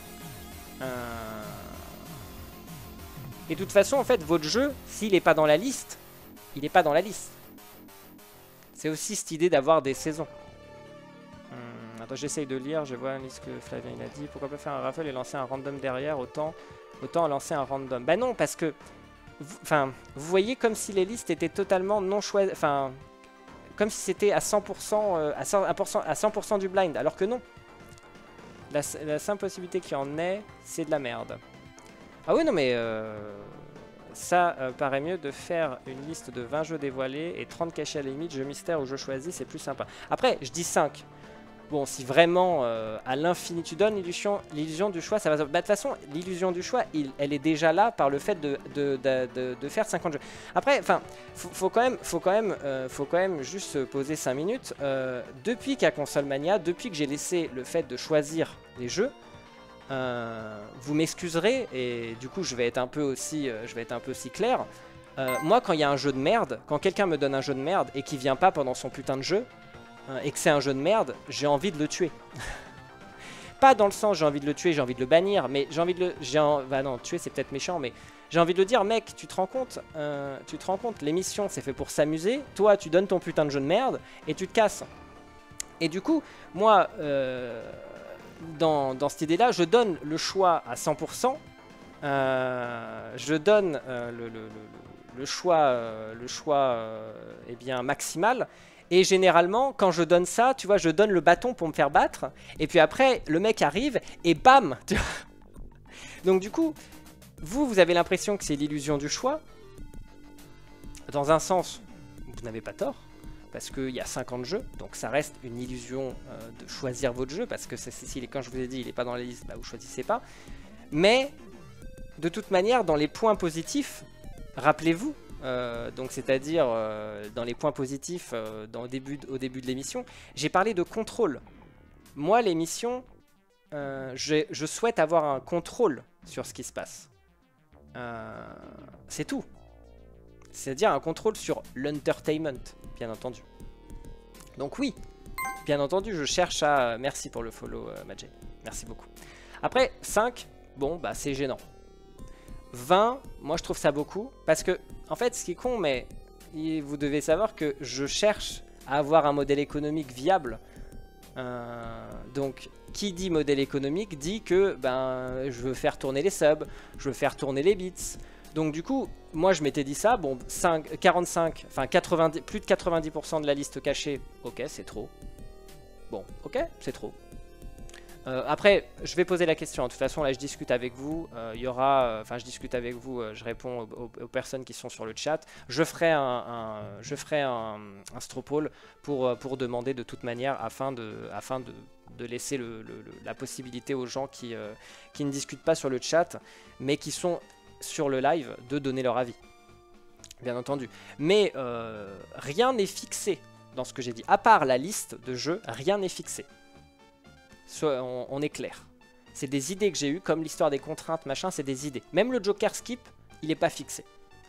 Et de toute façon, en fait, votre jeu, s'il n'est pas dans la liste, il n'est pas dans la liste. C'est aussi cette idée d'avoir des saisons. Attends, j'essaye de lire, je vois ce que Flavien il a dit. Pourquoi pas faire un raffle et lancer un random derrière, autant lancer un random. Bah non, parce que vous voyez comme si les listes étaient totalement non choisies, comme si c'était à 100%, à 100% du blind, alors que non. La simple possibilité qu'il y en ait, c'est de la merde. Ah oui, non mais ça paraît mieux de faire une liste de 20 jeux dévoilés et 30 cachés à la limite, jeux mystères ou jeux choisis, c'est plus sympa. Après, je dis 5. Bon, si vraiment à l'infini tu donnes l'illusion du choix, ça va... Bah, de toute façon, l'illusion du choix, elle est déjà là par le fait de faire 50 jeux. Après, enfin, faut quand même juste se poser 5 minutes. Depuis qu'à Console Mania, depuis que j'ai laissé le fait de choisir les jeux, vous m'excuserez, et du coup je vais être un peu aussi clair. Moi, quand il y a un jeu de merde, quand quelqu'un me donne un jeu de merde et qu'il vient pas pendant son putain de jeu, et que c'est un jeu de merde, j'ai envie de le tuer. Pas dans le sens j'ai envie de le tuer, j'ai envie de le bannir, mais j'ai envie de le... Bah non, tuer c'est peut-être méchant, mais j'ai envie de le dire, mec, tu te rends compte, l'émission c'est fait pour s'amuser, toi tu donnes ton putain de jeu de merde et tu te casses. Et du coup, moi, dans cette idée-là, je donne le choix à 100%, je donne le choix eh bien, maximal. Et généralement, quand je donne ça, tu vois, je donne le bâton pour me faire battre. Et puis après, le mec arrive et bam. Donc du coup, vous avez l'impression que c'est l'illusion du choix. Dans un sens, vous n'avez pas tort. Parce qu'il y a 50 jeux. Donc ça reste une illusion de choisir votre jeu. Parce que quand je vous ai dit, il n'est pas dans la liste, bah vous choisissez pas. Mais, de toute manière, dans les points positifs, rappelez-vous, donc c'est-à-dire dans les points positifs au début de l'émission, j'ai parlé de contrôle. Moi, l'émission, je souhaite avoir un contrôle sur ce qui se passe. C'est tout. C'est-à-dire un contrôle sur l'entertainment, bien entendu. Donc oui, bien entendu, je cherche à... Merci pour le follow, Majay. Merci beaucoup. Après, 5, bon, bah c'est gênant. 20, moi je trouve ça beaucoup, parce que, en fait, ce qui est con, mais vous devez savoir que je cherche à avoir un modèle économique viable. Donc, qui dit modèle économique dit que ben, je veux faire tourner les subs, je veux faire tourner les bits. Donc du coup, moi je m'étais dit ça, bon, 45, enfin 90, plus de 90% de la liste cachée, ok, c'est trop. Bon, ok, c'est trop. Après, je vais poser la question. De toute façon, là, je discute avec vous. Je discute avec vous. Je réponds aux personnes qui sont sur le chat. Je ferai un straw poll pour demander de toute manière afin de laisser la possibilité aux gens qui ne discutent pas sur le chat, mais qui sont sur le live, de donner leur avis. Bien entendu. Mais rien n'est fixé dans ce que j'ai dit. À part la liste de jeux, rien n'est fixé. On est clair. C'est des idées que j'ai eues, comme l'histoire des contraintes, machin, c'est des idées. Même le Joker skip, il est pas fixé.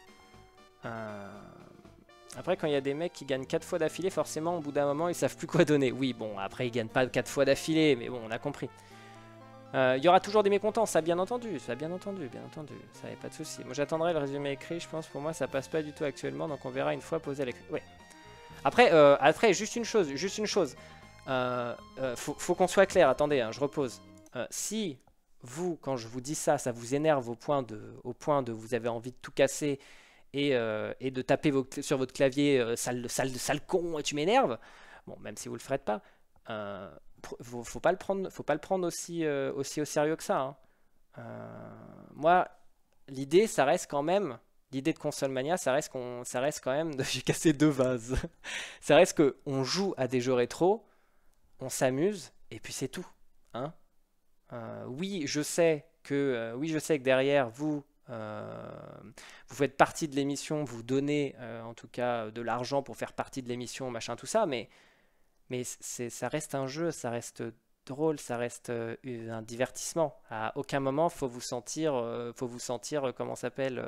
Après, quand il y a des mecs qui gagnent 4 fois d'affilée, forcément, au bout d'un moment, ils savent plus quoi donner. Oui, bon, après, ils gagnent pas 4 fois d'affilée, mais bon, on a compris. Il y aura toujours des mécontents, ça bien entendu, ça bien entendu, ça n'y a pas de souci. Moi, j'attendrai le résumé écrit, je pense, pour moi, ça passe pas du tout actuellement, donc on verra une fois posé à l'écrit. Ouais. Après, juste une chose. Faut qu'on soit clair, attendez, hein, je repose. Si vous, quand je vous dis ça, ça vous énerve au point de vous avez envie de tout casser et de taper sur votre clavier sale con et tu m'énerves, bon, même si vous le ferez pas, faut pas le prendre aussi au sérieux que ça. Hein. Moi, l'idée, ça reste quand même. L'idée de Console Mania, ça reste quand même. J'ai cassé 2 vases. Ça reste qu'on joue à des jeux rétro, on s'amuse, et puis c'est tout. Hein. Oui, je sais que derrière vous faites partie de l'émission, vous donnez en tout cas de l'argent pour faire partie de l'émission, machin, tout ça, mais ça reste un jeu, ça reste drôle, ça reste un divertissement. À aucun moment faut vous sentir comment ça s'appelle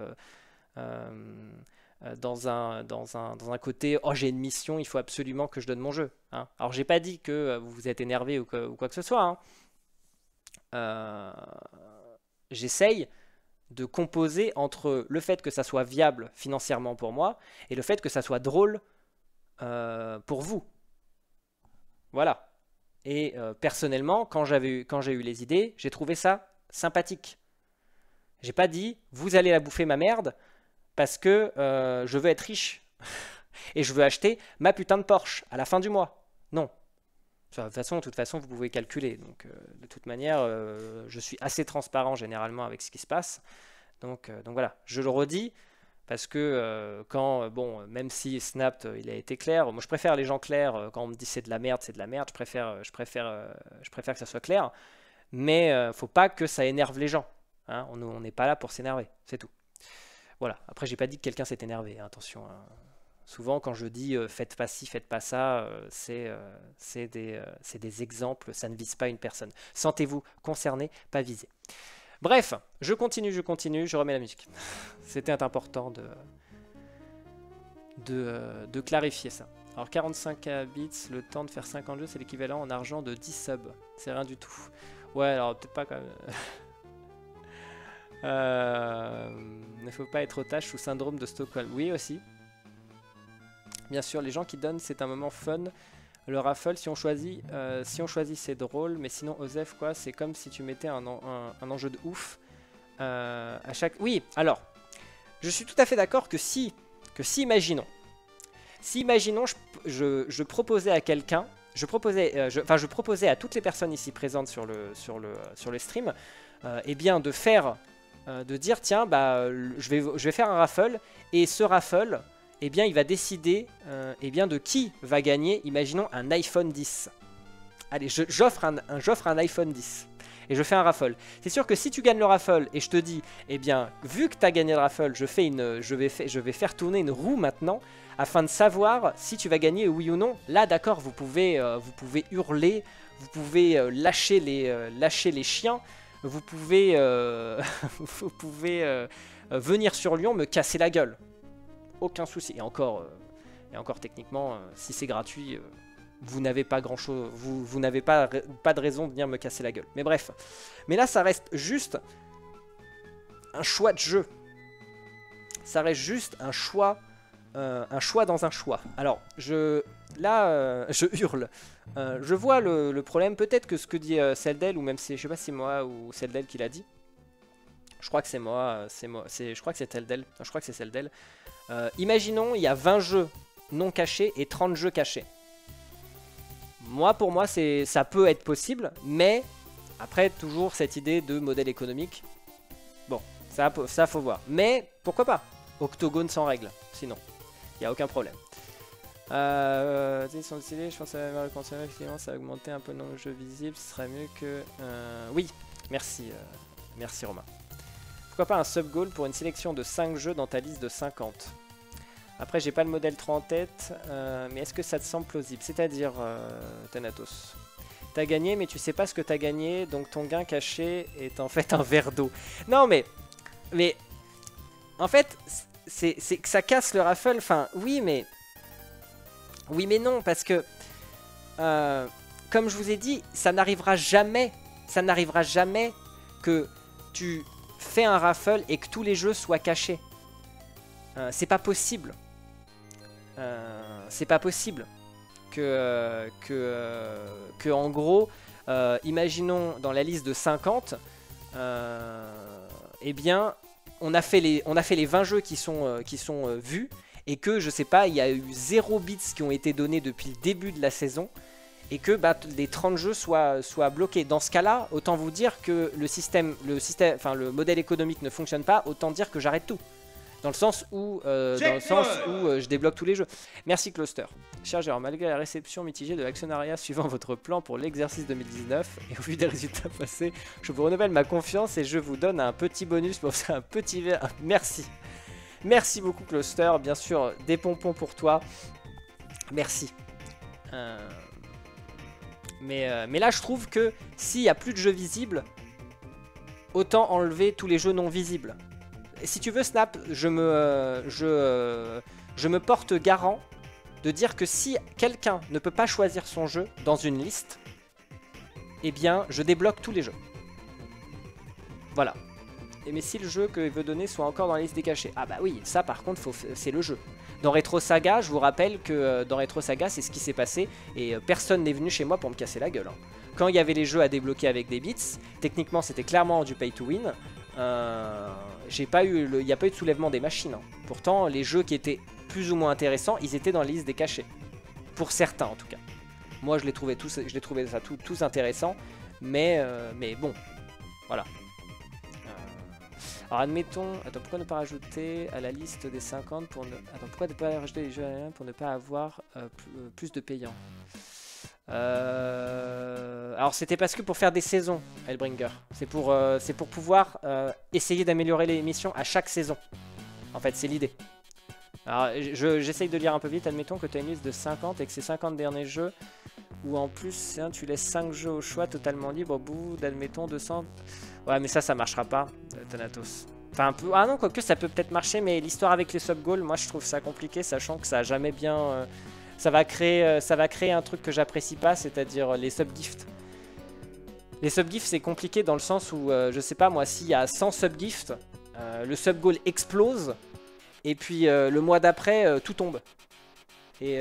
dans un côté oh j'ai une mission, il faut absolument que je donne mon jeu. Hein. Alors j'ai pas dit que vous vous êtes énervé ou quoi que ce soit. Hein. J'essaye de composer entre le fait que ça soit viable financièrement pour moi et le fait que ça soit drôle pour vous. Voilà. Et personnellement, quand j'ai eu les idées, j'ai trouvé ça sympathique. J'ai pas dit vous allez la bouffer ma merde parce que je veux être riche et je veux acheter ma putain de Porsche à la fin du mois. Non. De toute façon, vous pouvez calculer. Donc, de toute manière, je suis assez transparent généralement avec ce qui se passe. Donc voilà, je le redis. Parce que bon, même si Snap il a été clair, moi je préfère les gens clairs. Quand on me dit c'est de la merde, c'est de la merde. Je préfère que ça soit clair. Mais faut pas que ça énerve les gens. Hein, on n'est pas là pour s'énerver, c'est tout. Voilà. Après, j'ai pas dit que quelqu'un s'est énervé. Hein, attention. Hein. Souvent, quand je dis faites pas ci, faites pas ça, c'est des exemples. Ça ne vise pas une personne. Sentez-vous concerné, pas visé. Bref, je continue, je remets la musique. C'était important de clarifier ça. Alors 45 bits, le temps de faire 50 jeux, c'est l'équivalent en argent de 10 subs. C'est rien du tout. Ouais, alors peut-être pas quand même. Ne faut pas être otage sous syndrome de Stockholm. Oui aussi. Bien sûr, les gens qui donnent, c'est un moment fun. Le raffle, si on choisit c'est drôle, mais sinon Osef quoi, c'est comme si tu mettais un enjeu de ouf à chaque. Oui, alors, je suis tout à fait d'accord que si imaginons, je proposais à quelqu'un, je proposais à toutes les personnes ici présentes sur le stream, eh bien de dire tiens bah je vais faire un raffle et ce raffle eh bien, il va décider eh bien, de qui va gagner, imaginons, un iPhone 10. Allez, j'offre un iPhone 10 et je fais un raffle. C'est sûr que si tu gagnes le raffle et je te dis, eh bien, vu que tu as gagné le raffle, je vais faire tourner une roue maintenant afin de savoir si tu vas gagner oui ou non. Là, d'accord, vous pouvez hurler, vous pouvez lâcher les chiens, vous pouvez, venir sur Lyon me casser la gueule. Aucun souci. Et encore techniquement, si c'est gratuit, vous n'avez pas grand chose, vous n'avez pas de raison de venir me casser la gueule. Mais bref. Mais là, ça reste juste un choix de jeu. Ça reste juste un choix dans un choix. Alors, je hurle. Je vois le problème. Peut-être que ce que dit Celdel, ou même je sais pas si moi ou Celdel qui l'a dit. Je crois que c'est moi. Je crois que c'est Celdel. Je crois que c'est Celdel. Imaginons, il y a 20 jeux non cachés et 30 jeux cachés. Pour moi, ça peut être possible, mais après, toujours cette idée de modèle économique. Bon, ça faut voir. Mais pourquoi pas Octogone sans règles, sinon, il n'y a aucun problème. Ils sont décidés, je pense que ça va le consommer, effectivement, ça va augmenter un peu le nombre de jeux visibles, ce serait mieux que... Oui, merci Romain. Pourquoi pas un sub-goal pour une sélection de 5 jeux dans ta liste de 50? Après, j'ai pas le modèle trop en tête, mais est-ce que ça te semble plausible? C'est-à-dire, Thanatos, T'as gagné, mais tu sais pas ce que t'as gagné, donc ton gain caché est en fait un verre d'eau. Non, mais en fait, c'est que ça casse le raffle. Enfin, oui, mais non, parce que comme je vous ai dit, ça n'arrivera jamais que tu fais un raffle et que tous les jeux soient cachés. C'est pas possible. C'est pas possible que en gros, imaginons dans la liste de 50, eh bien, on a fait les 20 jeux qui sont vus, et que, je sais pas, il y a eu 0 bits qui ont été donnés depuis le début de la saison, et que les 30 jeux soient bloqués. Dans ce cas-là, autant vous dire que le modèle économique ne fonctionne pas, autant dire que j'arrête tout. Dans le sens où, je débloque tous les jeux. Merci Cluster. Cher Gérard, malgré la réception mitigée de l'actionnariat suivant votre plan pour l'exercice 2019 et au vu des résultats passés, je vous renouvelle ma confiance et je vous donne un petit bonus pour faire un petit verre. Merci. Merci beaucoup Cluster. Bien sûr, des pompons pour toi. Merci. Mais là, je trouve que s'il n'y a plus de jeux visibles, autant enlever tous les jeux non visibles. Et si tu veux, Snap, je me porte garant de dire que si quelqu'un ne peut pas choisir son jeu dans une liste, eh bien, je débloque tous les jeux. Voilà. Et mais si le jeu qu'il veut donner soit encore dans la liste des cachés. Ah bah oui, ça par contre, c'est le jeu. Dans Retro Saga, je vous rappelle que dans Retro Saga, c'est ce qui s'est passé. Et personne n'est venu chez moi pour me casser la gueule. Hein. Quand il y avait les jeux à débloquer avec des bits, techniquement c'était clairement du pay to win. Il n'y a pas eu de soulèvement des machines. Hein. Pourtant, les jeux qui étaient plus ou moins intéressants, ils étaient dans la liste des cachés. Pour certains en tout cas. Moi je les trouvais tous intéressants. Mais bon, voilà. Alors admettons, attends, pourquoi ne pas rajouter à la liste des 50 pour ne... Attends, pourquoi ne pas rajouter les jeux pour ne pas avoir plus de payants? Alors c'était parce que pour faire des saisons, Hellbringer. C'est pour pouvoir essayer d'améliorer les missions à chaque saison. En fait, c'est l'idée. Alors j'essaye de lire un peu vite. Admettons que tu as une liste de 50 et que ces 50 derniers jeux, ou en plus hein, tu laisses 5 jeux au choix totalement libre au bout d'admettons 200... Ouais mais ça marchera pas, Thanatos. Enfin un peu... Ah non, quoique ça peut peut-être marcher, mais l'histoire avec les sub-goals, moi je trouve ça compliqué, sachant que ça a jamais bien... Ça va créer un truc que j'apprécie pas, c'est-à-dire les sub-gifts. Les sub-gifts c'est compliqué dans le sens où, je sais pas moi, s'il y a 100 sub-gifts, le sub-goal explose, et puis le mois d'après, tout tombe. Et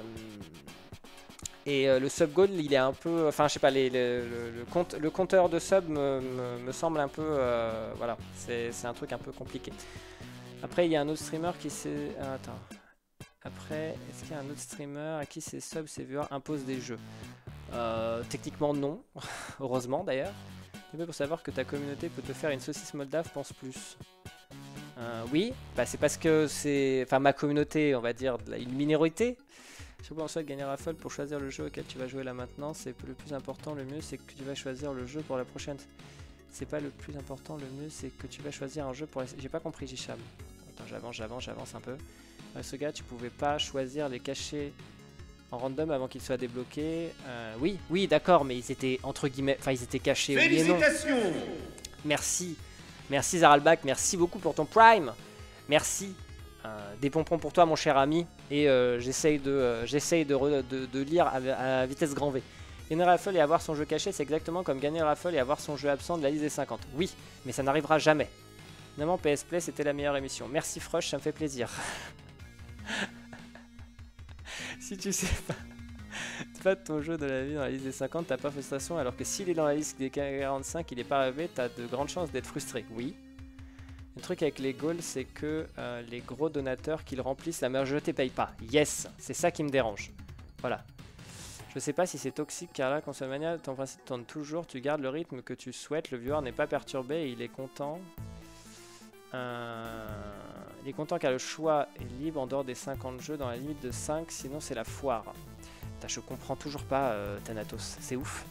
le sub-goal, il est un peu... Enfin, je sais pas, le compteur de sub me semble un peu... voilà, c'est un truc un peu compliqué. Après, il y a un autre streamer qui s'est... Ah, attends. Après, est-ce qu'il y a un autre streamer à qui ses subs, ses viewers imposent des jeux? Techniquement, non. Heureusement, d'ailleurs. Mais pour savoir que ta communauté peut te faire une saucisse moldave, pense plus. Oui, bah c'est parce que c'est... Enfin, ma communauté, on va dire, une minorité. Si vous pensez gagner raffle pour choisir le jeu auquel tu vas jouer là maintenant, c'est le plus important, le mieux c'est que tu vas choisir le jeu pour la prochaine. C'est pas le plus important, le mieux c'est que tu vas choisir un jeu pour... J'ai pas compris, Jicham. Attends, j'avance un peu. Ce gars, tu pouvais pas choisir les cachets en random avant qu'ils soient débloqués. Oui, d'accord, mais ils étaient entre guillemets... Enfin, ils étaient cachés. Félicitations. Oui et non. Merci Zaralbach, merci beaucoup pour ton prime. Merci. Des pompons pour toi mon cher ami. Et j'essaye de lire à vitesse grand V. Gagner raffle et avoir son jeu caché, c'est exactement comme gagner raffle et avoir son jeu absent de la liste des 50. Oui, mais ça n'arrivera jamais. Finalement PS Play c'était la meilleure émission. Merci Frush, ça me fait plaisir. Si tu sais pas ton jeu de la vie dans la liste des 50, t'as pas frustration, alors que s'il est dans la liste des 45, il est pas arrivé, t'as de grandes chances d'être frustré. Oui. Le truc avec les goals, c'est que les gros donateurs qu'ils remplissent, la majorité paye pas. Yes, c'est ça qui me dérange. Voilà. Je sais pas si c'est toxique car là, Consolmania, ton principe tourne toujours, tu gardes le rythme que tu souhaites, le viewer n'est pas perturbé et il est content. Il est content car le choix est libre en dehors des 50 jeux dans la limite de 5, sinon c'est la foire. Putain, je comprends toujours pas Thanatos, c'est ouf.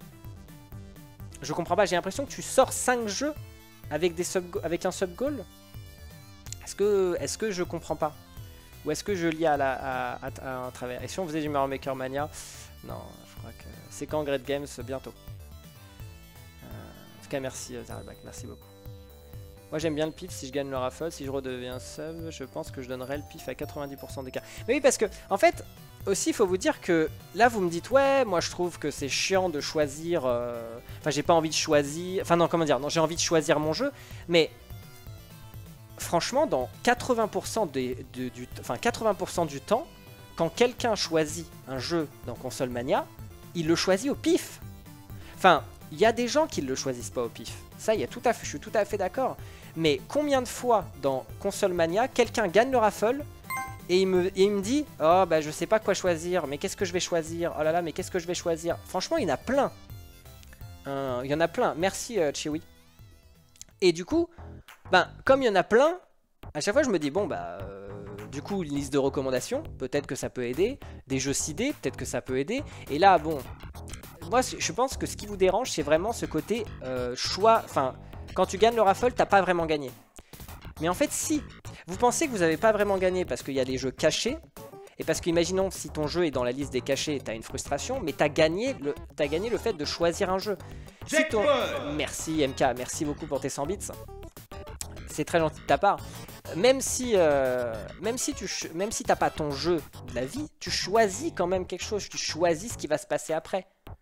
Je comprends pas, j'ai l'impression que tu sors 5 jeux avec un sub-goal. Est-ce que je comprends pas? Ou est-ce que je lis à travers? Et si on faisait du Mario Maker Mania? Non, je crois que c'est quand Great Games bientôt. En tout cas, merci Zarabak, merci beaucoup. Moi j'aime bien le pif si je gagne le raffle, si je redeviens sub, je pense que je donnerai le pif à 90% des cas. Mais oui, parce que, en fait, aussi il faut vous dire que là vous me dites, ouais, moi je trouve que c'est chiant de choisir. Enfin, j'ai pas envie de choisir. Enfin, non, comment dire, non, j'ai envie de choisir mon jeu, mais franchement, dans 80% enfin, 80% du temps, quand quelqu'un choisit un jeu dans Console Mania, il le choisit au pif. Enfin, il y a des gens qui ne le choisissent pas au pif. Ça, je suis tout à fait d'accord. Mais combien de fois dans Console Mania, quelqu'un gagne le raffle et il me dit « Oh, bah je sais pas quoi choisir, mais qu'est-ce que je vais choisir? Oh là là, mais qu'est-ce que je vais choisir ?» Franchement, il y en a plein. Il y en a plein. Merci, Chewy. Et du coup, ben, comme il y en a plein, à chaque fois, je me dis « Bon, bah... du coup, une liste de recommandations, peut-être que ça peut aider. Des jeux sidés, peut-être que ça peut aider. Et là, bon... Moi, je pense que ce qui vous dérange, c'est vraiment ce côté choix. Enfin, quand tu gagnes le raffle, t'as pas vraiment gagné. Mais en fait, si vous pensez que vous n'avez pas vraiment gagné parce qu'il y a des jeux cachés, et parce qu'imaginons si ton jeu est dans la liste des cachés, t'as une frustration, mais t'as gagné le fait de choisir un jeu. Si Merci MK, merci beaucoup pour tes 100 bits. C'est très gentil de ta part. Même si t'as pas ton jeu de la vie, tu choisis quand même quelque chose. Tu choisis ce qui va se passer après.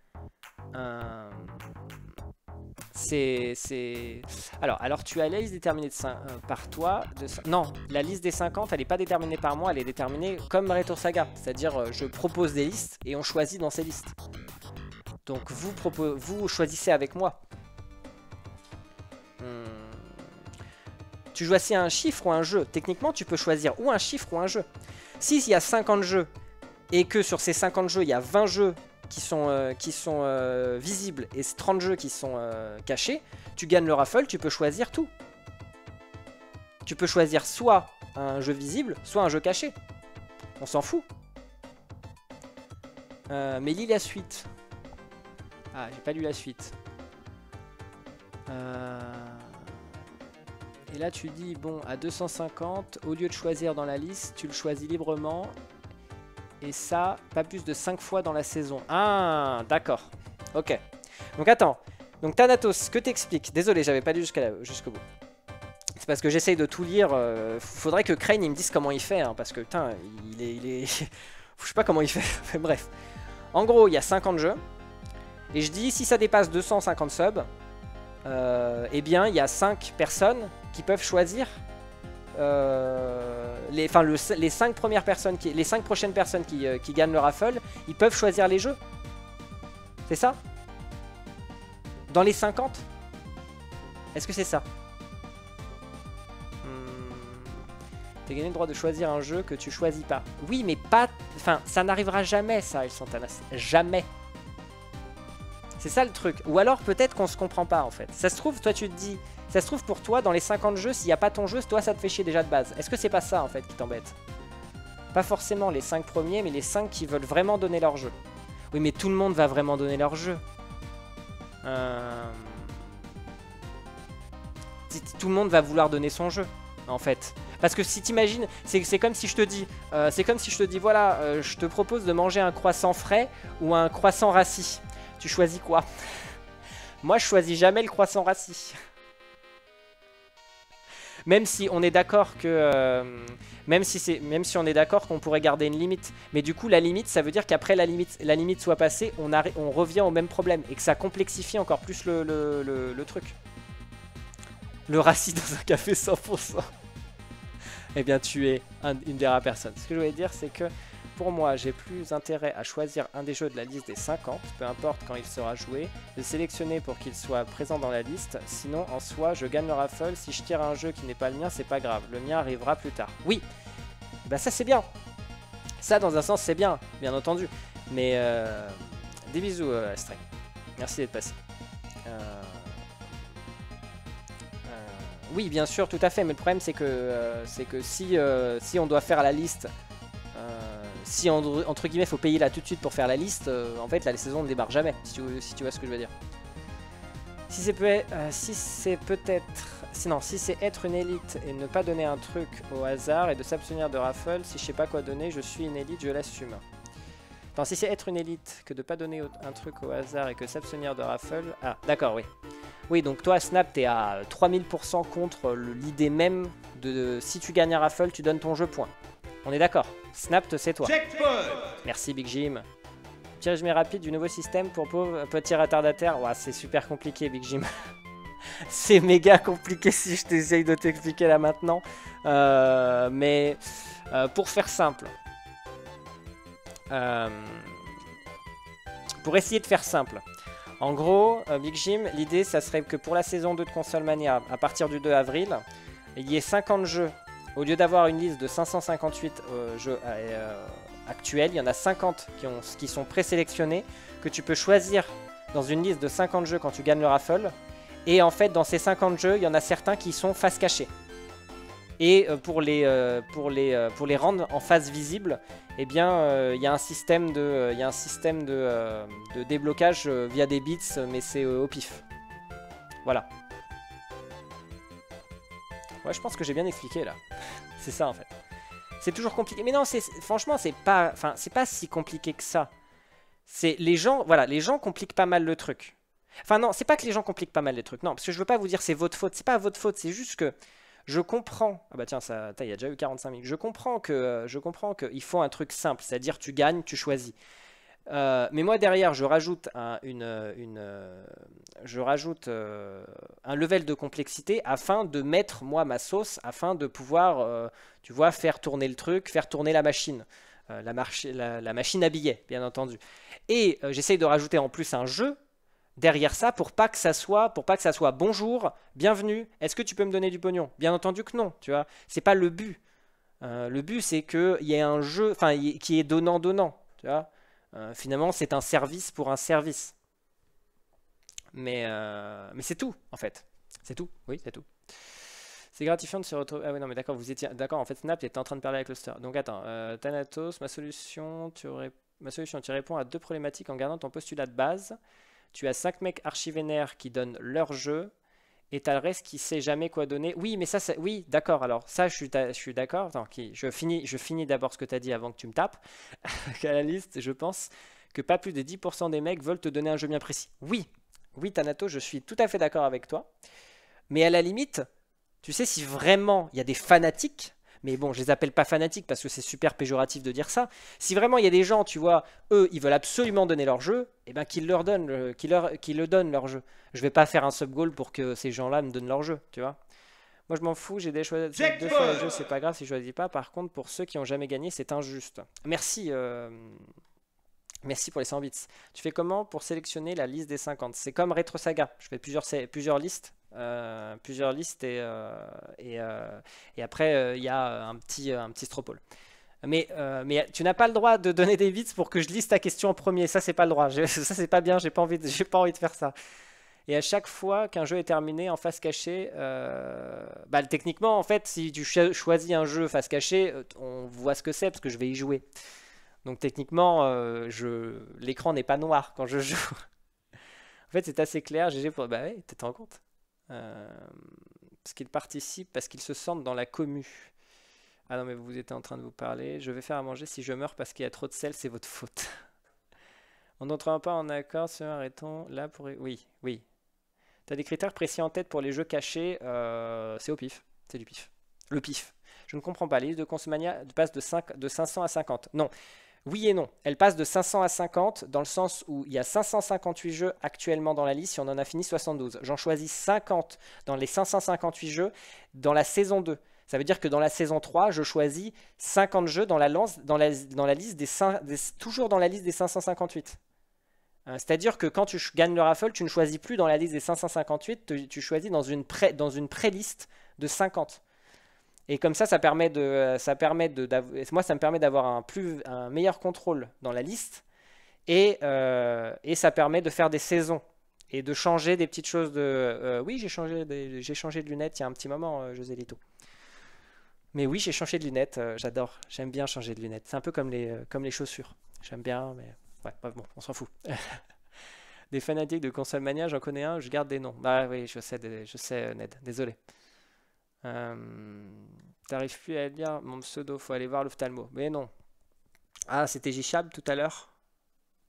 Alors tu as la liste déterminée par toi. Non, la liste des 50, elle n'est pas déterminée par moi, elle est déterminée comme Retour Saga. C'est-à-dire, je propose des listes et on choisit dans ces listes. Donc vous choisissez avec moi. Tu choisis un chiffre ou un jeu. Techniquement, tu peux choisir ou un chiffre ou un jeu. Si il y a 50 jeux et que sur ces 50 jeux, il y a 20 jeux qui sont visibles et 30 jeux qui sont cachés, tu gagnes le raffle, tu peux choisir tout. Tu peux choisir soit un jeu visible, soit un jeu caché. On s'en fout. Mais lis la suite. Ah, j'ai pas lu la suite. Et là tu dis, bon, à 250, au lieu de choisir dans la liste, tu le choisis librement. Et ça, pas plus de 5 fois dans la saison. Ah, d'accord. Ok. Donc attends. Donc Thanatos, que t'expliques? Désolé, j'avais pas lu jusqu'au bout. C'est parce que j'essaye de tout lire. Faudrait que Crane il me dise comment il fait. Hein, parce que putain, il est... Je sais pas comment il fait. Bref. En gros, il y a 50 jeux. Et je dis, si ça dépasse 250 subs, eh bien, il y a 5 personnes qui peuvent choisir... les 5 premières personnes, les 5 prochaines personnes qui gagnent le raffle, ils peuvent choisir les jeux. C'est ça? Dans les 50? Est-ce que c'est ça? T'as gagné le droit de choisir un jeu que tu choisis pas. Oui, mais pas... Enfin, ça n'arrivera jamais, ça, ils sont jamais. C'est ça le truc. Ou alors, peut-être qu'on se comprend pas, en fait. Ça se trouve, toi, tu te dis... Ça se trouve, pour toi, dans les 50 jeux, s'il n'y a pas ton jeu, toi, ça te fait chier déjà de base. Est-ce que c'est pas ça, en fait, qui t'embête? Pas forcément les 5 premiers, mais les 5 qui veulent vraiment donner leur jeu. Oui, mais tout le monde va vraiment donner leur jeu. Tout le monde va vouloir donner son jeu, en fait. Parce que si t'imagines, c'est comme si je te dis, voilà, je te propose de manger un croissant frais ou un croissant rassis. Tu choisis quoi? Moi, je choisis jamais le croissant rassis. Même si on est d'accord que... même si on est d'accord qu'on pourrait garder une limite. Mais du coup, la limite, ça veut dire qu'après la limite soit passée, on revient au même problème. Et que ça complexifie encore plus le truc. Le rassis dans un café 100%. Eh bien, tu es une des rares personnes. Ce que je voulais dire, c'est que pour moi, j'ai plus intérêt à choisir un des jeux de la liste des 50, peu importe quand il sera joué, de sélectionner pour qu'il soit présent dans la liste. Sinon, en soi, je gagne le raffle. Si je tire un jeu qui n'est pas le mien, c'est pas grave. Le mien arrivera plus tard. Oui, bah ça c'est bien. Ça, dans un sens, c'est bien, bien entendu. Mais des bisous, Astray. Merci d'être passé. Oui, bien sûr, tout à fait. Mais le problème, c'est que si on doit faire la liste, si entre guillemets, faut payer là tout de suite pour faire la liste, en fait, la saison ne débarque jamais. Si tu vois ce que je veux dire. Si c'est être une élite et ne pas donner un truc au hasard et de s'abstenir de raffle, si je sais pas quoi donner, je suis une élite, je l'assume. Attends, si c'est être une élite que de pas donner un truc au hasard et que s'abstenir de raffle... Ah, d'accord, oui. Oui, donc toi, Snap, t'es à 3000% contre l'idée même de si tu gagnes un raffle, tu donnes ton jeu, point. On est d'accord. Snap, c'est toi. Merci, Big Jim. Petit résumé rapide du nouveau système pour pauvres petits retardataires. Ouah, c'est super compliqué, Big Jim. C'est méga compliqué si je t'essaye de t'expliquer là maintenant. Mais pour faire simple, pour essayer de faire simple, en gros, Big Jim, l'idée, ça serait que pour la saison 2 de Console Mania, à partir du 2 avril, il y ait 50 jeux. Au lieu d'avoir une liste de 558 jeux actuels, il y en a 50 qui sont présélectionnés, que tu peux choisir dans une liste de 50 jeux quand tu gagnes le raffle. Et en fait, dans ces 50 jeux, il y en a certains qui sont face cachée. Et pour les rendre en face visible, eh bien, il y a un système de déblocage via des bits, mais c'est au pif. Voilà. Ouais, je pense que j'ai bien expliqué là. C'est ça en fait. C'est toujours compliqué. Mais non, franchement, c'est pas si compliqué que ça. C'est les gens, voilà, les gens compliquent pas mal le truc. Enfin non, c'est pas que les gens compliquent pas mal les trucs. Non, parce que je veux pas vous dire c'est votre faute. C'est pas votre faute. C'est juste que je comprends. Ah bah tiens, ça, il y a déjà eu 45 minutes. Je comprends qu'il faut un truc simple, c'est-à-dire tu gagnes, tu choisis. Mais moi derrière, je rajoute un level de complexité afin de mettre moi ma sauce, afin de pouvoir, tu vois, faire tourner le truc, faire tourner la machine, la machine à billets, bien entendu. Et j'essaye de rajouter en plus un jeu derrière ça pour pas que ça soit bonjour, bienvenue, est-ce que tu peux me donner du pognon? Bien entendu que non, tu vois, c'est pas le but. Le but c'est qu'il y ait un jeu, enfin qui est donnant-donnant, tu vois. Finalement c'est un service pour un service. Mais c'est tout en fait. C'est tout, oui c'est tout. C'est gratifiant de se retrouver. Ah oui non mais d'accord, vous étiez d'accord en fait Snap était en train de parler avec le star. Donc attends, Thanatos, ma solution, tu réponds à deux problématiques en gardant ton postulat de base. Tu as 5 mecs archi-vénères qui donnent leur jeu, et t'as le reste qui sait jamais quoi donner. Oui, mais ça, oui, d'accord. Alors, ça, je suis d'accord. Attends, je finis d'abord ce que tu as dit avant que tu me tapes. À la liste, je pense que pas plus de 10% des mecs veulent te donner un jeu bien précis. Oui, oui, Thanato, je suis tout à fait d'accord avec toi. Mais à la limite, tu sais, si vraiment il y a des fanatiques, mais bon, je les appelle pas fanatiques parce que c'est super péjoratif de dire ça. Si vraiment il y a des gens, tu vois, eux, ils veulent absolument donner leur jeu, et ben qu'ils leur donnent, qu'ils le donnent leur jeu. Je vais pas faire un sub-goal pour que ces gens-là me donnent leur jeu, tu vois. Moi, je m'en fous, j'ai choisi deux fois le jeu, c'est pas grave si je choisis pas. Par contre, pour ceux qui ont jamais gagné, c'est injuste. Merci, merci pour les 100 bits. Tu fais comment pour sélectionner la liste des 50? C'est comme Retro Saga. Je fais plusieurs listes. Et après il y a un petit stropole. Mais tu n'as pas le droit de donner des bits pour que je lise ta question en premier. Ça, c'est pas le droit. Ça, c'est pas bien. J'ai pas envie de faire ça. Et à chaque fois qu'un jeu est terminé en face cachée, techniquement, en fait, si tu choisis un jeu face cachée, on voit ce que c'est parce que je vais y jouer. Donc techniquement, l'écran n'est pas noir quand je joue. En fait, c'est assez clair. GG pour. Bah ouais, tu te rends compte. Parce qu'ils participent, parce qu'ils se sentent dans la commu. Ah non, mais vous étiez en train de vous parler. Je vais faire à manger si je meurs parce qu'il y a trop de sel, c'est votre faute. On n'entrera pas en accord sur arrêtons là pour. Oui, oui. T'as des critères précis en tête pour les jeux cachés, c'est au pif. C'est du pif. Le pif. Je ne comprends pas. Les listes de Consomania passent de 500 à 50. Non. Oui et non. Elle passe de 500 à 50 dans le sens où il y a 558 jeux actuellement dans la liste et on en a fini 72. J'en choisis 50 dans les 558 jeux dans la saison 2. Ça veut dire que dans la saison 3, je choisis 50 jeux dans la liste toujours dans la liste des 558. C'est-à-dire que quand tu gagnes le raffle, tu ne choisis plus dans la liste des 558, tu choisis dans une pré-liste de 50. Et comme ça permet moi, ça me permet d'avoir un meilleur contrôle dans la liste et ça permet de faire des saisons et de changer des petites choses. Oui, j'ai changé de lunettes il y a un petit moment, José Lito. Mais oui, j'ai changé de lunettes, j'adore, j'aime bien changer de lunettes. C'est un peu comme les chaussures. J'aime bien, mais ouais, bon, on s'en fout. Des fanatiques de Console Mania, j'en connais un, je garde des noms. Bah oui, je sais, Ned, désolé. T'arrives plus à lire mon pseudo, faut aller voir l'ophtalmo. Mais non. Ah, c'était Jishab tout à l'heure.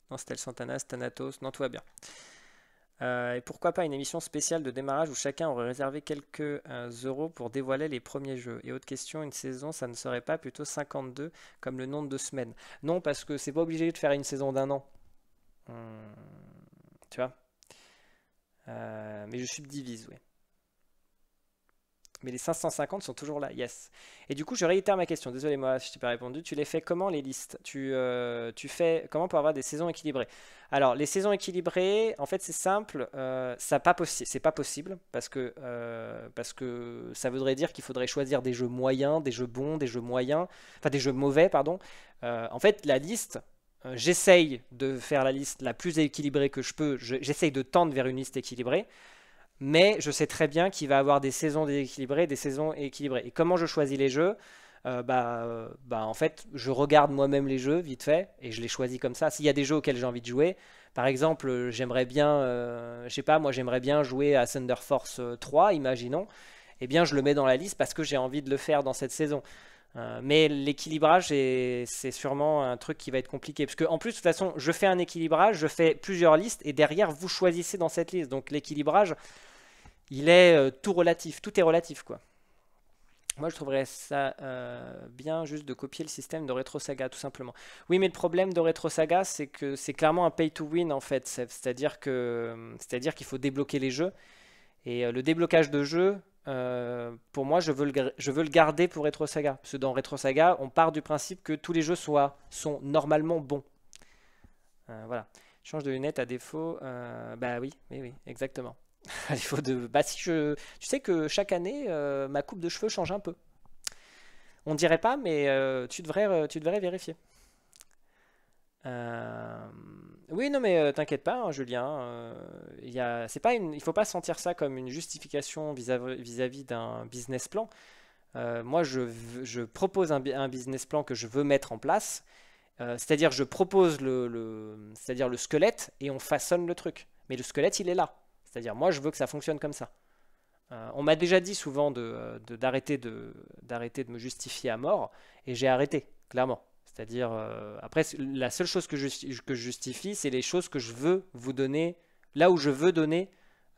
Non, c'était le Santana, Thanatos. Non, tout va bien. Et pourquoi pas une émission spéciale de démarrage où chacun aurait réservé quelques euros pour dévoiler les premiers jeux? Et autre question, une saison, ça ne serait pas plutôt 52 comme le nombre de semaines? Non, parce que c'est pas obligé de faire une saison d'un an. Hmm, tu vois? Mais je subdivise, oui. Mais les 550 sont toujours là, yes. Et du coup, je réitère ma question. Désolé, moi, si je t'ai pas répondu. Tu les fais comment les listes? Tu fais comment pour avoir des saisons équilibrées? Alors, les saisons équilibrées, en fait, c'est simple. Ça pas possible. C'est pas possible parce que ça voudrait dire qu'il faudrait choisir des jeux moyens, des jeux bons, des jeux moyens, enfin des jeux mauvais, pardon. En fait, la liste. J'essaye de faire la liste la plus équilibrée que je peux. J'essaye de tendre vers une liste équilibrée. Mais je sais très bien qu'il va avoir des saisons déséquilibrées, des saisons équilibrées. Et comment je choisis les jeux? En fait, je regarde moi-même les jeux vite fait et je les choisis comme ça. S'il y a des jeux auxquels j'ai envie de jouer, par exemple, j'aimerais bien, je sais pas, moi j'aimerais bien jouer à Thunder Force 3, imaginons. Eh bien, je le mets dans la liste parce que j'ai envie de le faire dans cette saison. Mais l'équilibrage, c'est sûrement un truc qui va être compliqué. Parce que en plus, de toute façon, je fais un équilibrage, je fais plusieurs listes et derrière, vous choisissez dans cette liste. Donc l'équilibrage, il est tout relatif, tout est relatif quoi. Moi je trouverais ça bien juste de copier le système de Retro Saga tout simplement. Oui mais le problème de Retro Saga c'est que c'est clairement un pay to win en fait. C'est-à-dire qu'il faut débloquer les jeux. Et le déblocage de jeux, pour moi je veux le garder pour Retro Saga. Parce que dans Retro Saga on part du principe que tous les jeux sont normalement bons. Voilà. Change de lunettes à défaut. Bah oui, exactement. À défaut de. Bah si je. Tu sais que chaque année, ma coupe de cheveux change un peu. On dirait pas, mais tu devrais vérifier. Euh, Oui, non, mais t'inquiète pas, hein, Julien. C'est pas il faut pas sentir ça comme une justification vis-à-vis d'un business plan. Moi, je propose un business plan que je veux mettre en place. C'est-à-dire, je propose c'est-à-dire le squelette et on façonne le truc. Mais le squelette, il est là. C'est-à-dire, moi, je veux que ça fonctionne comme ça. On m'a déjà dit souvent d'arrêter de me justifier à mort, et j'ai arrêté, clairement. C'est-à-dire, après, la seule chose que je justifie, c'est les choses que je veux vous donner, là où je veux donner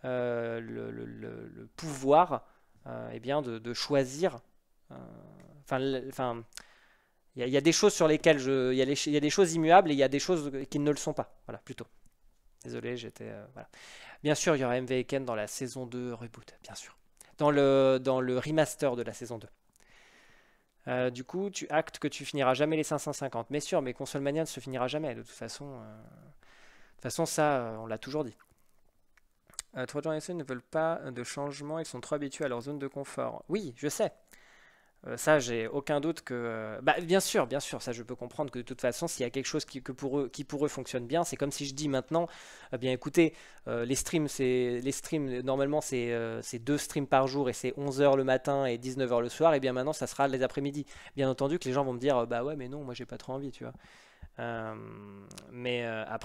le pouvoir eh bien, de choisir. euh, Enfin, il y a des choses sur lesquelles il y a des choses immuables et il y a des choses qui ne le sont pas. Voilà, plutôt. Désolé, j'étais. Voilà. Bien sûr, il y aura MV Ken dans la saison 2 reboot, bien sûr. Dans le remaster de la saison 2. Du coup, tu actes que tu finiras jamais les 550. Mais sûr, mais Console Mania ne se finira jamais. De toute façon ça, on l'a toujours dit. Trois gens ne veulent pas de changement, ils sont trop habitués à leur zone de confort. Oui, je sais. Ça, j'ai aucun doute que. Bah, bien sûr, ça je peux comprendre que de toute façon, s'il y a quelque chose qui pour eux fonctionne bien, c'est comme si je dis maintenant, bien écoutez, les streams, normalement c'est 2 streams par jour et c'est 11 heures le matin et 19 heures le soir, et bien maintenant ça sera les après-midi. Bien entendu que les gens vont me dire, bah ouais, mais non, moi j'ai pas trop envie, tu vois. Euh, mais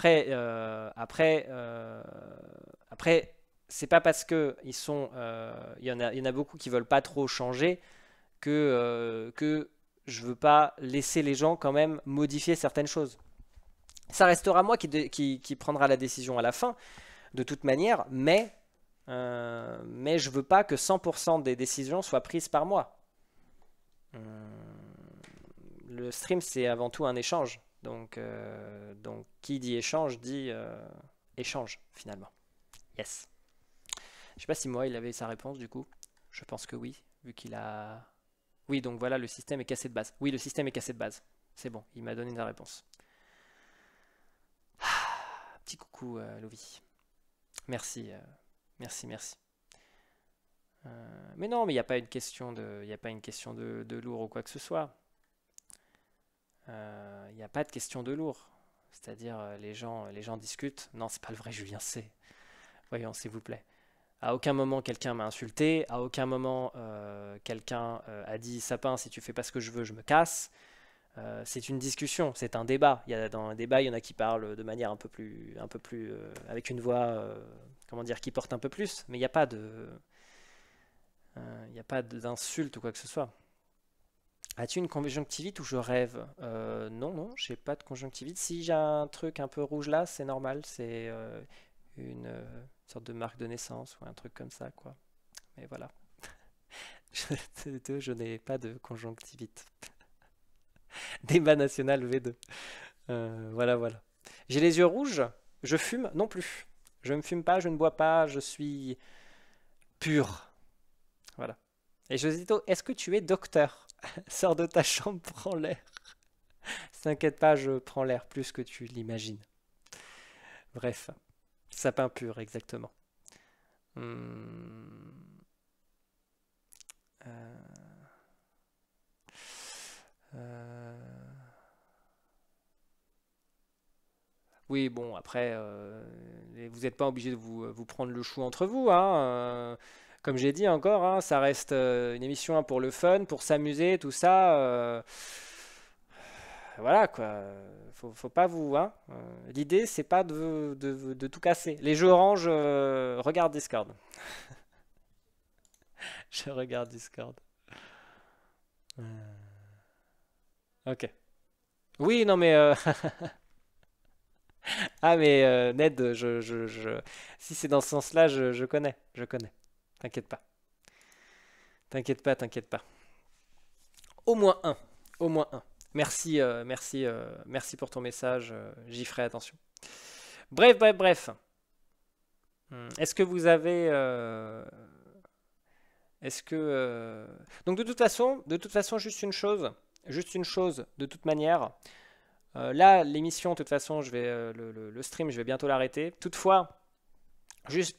après, c'est pas parce que il y en a beaucoup qui veulent pas trop changer que je veux pas laisser les gens quand même modifier certaines choses. Ça restera moi qui prendra la décision à la fin, de toute manière, mais je veux pas que 100% des décisions soient prises par moi. Le stream, c'est avant tout un échange. Donc qui dit échange dit échange, finalement. Yes. Je sais pas si moi, il avait sa réponse, du coup. Je pense que oui, vu qu'il a... Oui, donc voilà, le système est cassé de base. Oui, le système est cassé de base. C'est bon, il m'a donné la réponse. Petit coucou, Lovi. Merci, merci. Mais non, mais il n'y a pas une question il y a pas une question de lourd ou quoi que ce soit. Il n'y a pas de question de lourd. C'est-à-dire, les gens discutent. Non, c'est pas le vrai Julien C. Voyons, s'il vous plaît. À aucun moment quelqu'un m'a insulté, à aucun moment quelqu'un a dit Sapin, si tu fais pas ce que je veux, je me casse. C'est une discussion, c'est un débat. Dans un débat, il y en a qui parlent de manière un peu plus avec une voix, comment dire, qui porte un peu plus, mais il n'y a pas d'insulte ou quoi que ce soit. As-tu une conjonctivite ou je rêve? Non, non, j'ai pas de conjonctivite. Si j'ai un truc un peu rouge là, c'est normal. C'est une sorte de marque de naissance ou un truc comme ça, quoi. Mais voilà. Je n'ai pas de conjonctivite. Débat national V2. Voilà, voilà. J'ai les yeux rouges. Je fume non plus. Je ne fume pas, je ne bois pas, je suis pur. Voilà. Et Josito, est-ce que tu es docteur? Sors de ta chambre, prends l'air. T'inquiète pas, je prends l'air plus que tu l'imagines. Bref, sapin pur, exactement. Hmm. Euh, euh, Oui, bon, après, vous n'êtes pas obligé de vous prendre le chou entre vous, hein. Comme j'ai dit encore, hein, ça reste une émission, hein, pour le fun, pour s'amuser, tout ça. Voilà quoi, faut pas vous, hein. L'idée, c'est pas de tout casser. Les jeux orange, regarde Discord. Je regarde Discord. Ok. Oui, non mais ah mais Ned, si c'est dans ce sens-là, je connais, je connais. T'inquiète pas, t'inquiète pas, t'inquiète pas. Au moins un, au moins un. Merci, merci pour ton message. J'y ferai attention. Bref, bref, bref. Est-ce que vous avez, est-ce que, donc de toute façon, juste une chose, de toute manière. Là, l'émission, de toute façon, le stream, je vais bientôt l'arrêter. Toutefois, juste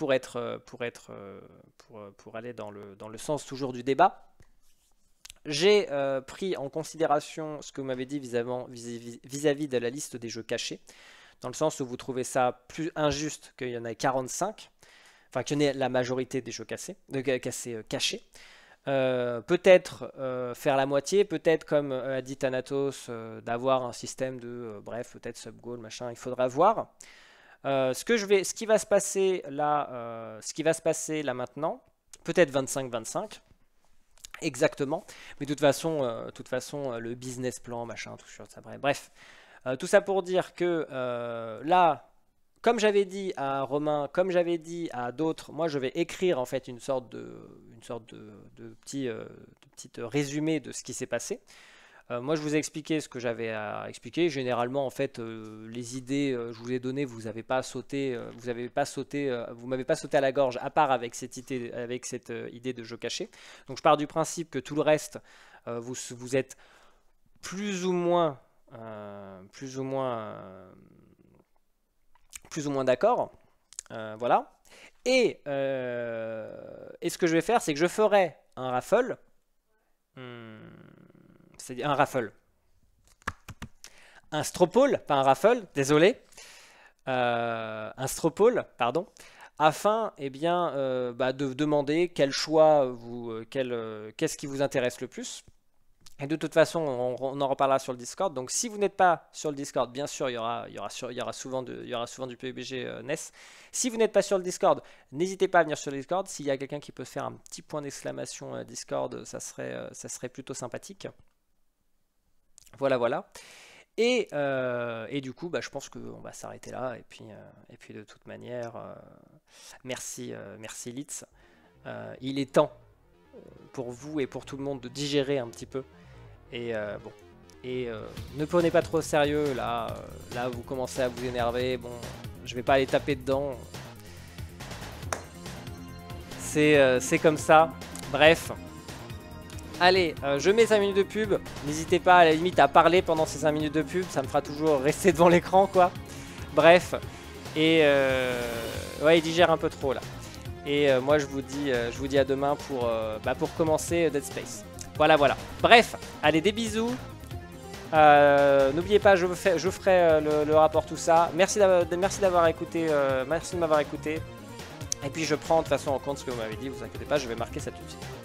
pour aller dans le sens toujours du débat, j'ai pris en considération ce que vous m'avez dit vis-à-vis de la liste des jeux cachés, dans le sens où vous trouvez ça plus injuste qu'il y en ait 45, enfin qu'il y en ait la majorité des jeux cachés. Peut-être faire la moitié, peut-être comme a dit Thanatos, d'avoir un système de, bref, peut-être sub-goal, machin, il faudra voir. Ce qui va se passer là, maintenant, peut-être 25-25, exactement, mais de toute façon, le business plan, machin, tout ça, bref. Tout ça pour dire que là, comme j'avais dit à Romain, comme j'avais dit à d'autres, moi je vais écrire en fait une sorte de petite résumé de ce qui s'est passé. Moi je vous ai expliqué ce que j'avais à expliquer. Généralement en fait les idées je vous ai données, vous n'avez pas sauté, vous m'avez pas sauté à la gorge à part avec cette idée de jeu caché. Donc je pars du principe que tout le reste vous êtes plus ou moins plus ou moins d'accord. Voilà. Et ce que je vais faire, c'est que je ferai un raffle. C'est un raffle. Un stropole, pas un raffle, désolé. Un stropole, pardon. Afin de demander quel choix qu'est-ce qui vous intéresse le plus. Et de toute façon, on en reparlera sur le Discord. Donc, si vous n'êtes pas sur le Discord, bien sûr, il y aura souvent du PUBG NES. Si vous n'êtes pas sur le Discord, n'hésitez pas à venir sur le Discord. S'il y a quelqu'un qui peut faire un petit point d'exclamation Discord, ça serait plutôt sympathique. Voilà, voilà. Et du coup, je pense qu'on va s'arrêter là. Et puis de toute manière, merci Litz. Il est temps pour vous et pour tout le monde de digérer un petit peu. Et bon, ne prenez pas trop au sérieux, là vous commencez à vous énerver, bon, je vais pas aller taper dedans. C'est comme ça, bref. Allez, je mets 5 minutes de pub, n'hésitez pas à la limite à parler pendant ces 5 minutes de pub, ça me fera toujours rester devant l'écran quoi. Bref, et ouais, il digère un peu trop là. Et moi je vous dis à demain pour commencer Dead Space. Voilà, voilà. Bref, allez, des bisous. N'oubliez pas, je ferai le rapport, tout ça. Merci d'avoir écouté. Merci de m'avoir écouté. Et puis je prends de toute façon en compte ce que vous m'avez dit. Vous inquiétez pas, je vais marquer ça tout de suite.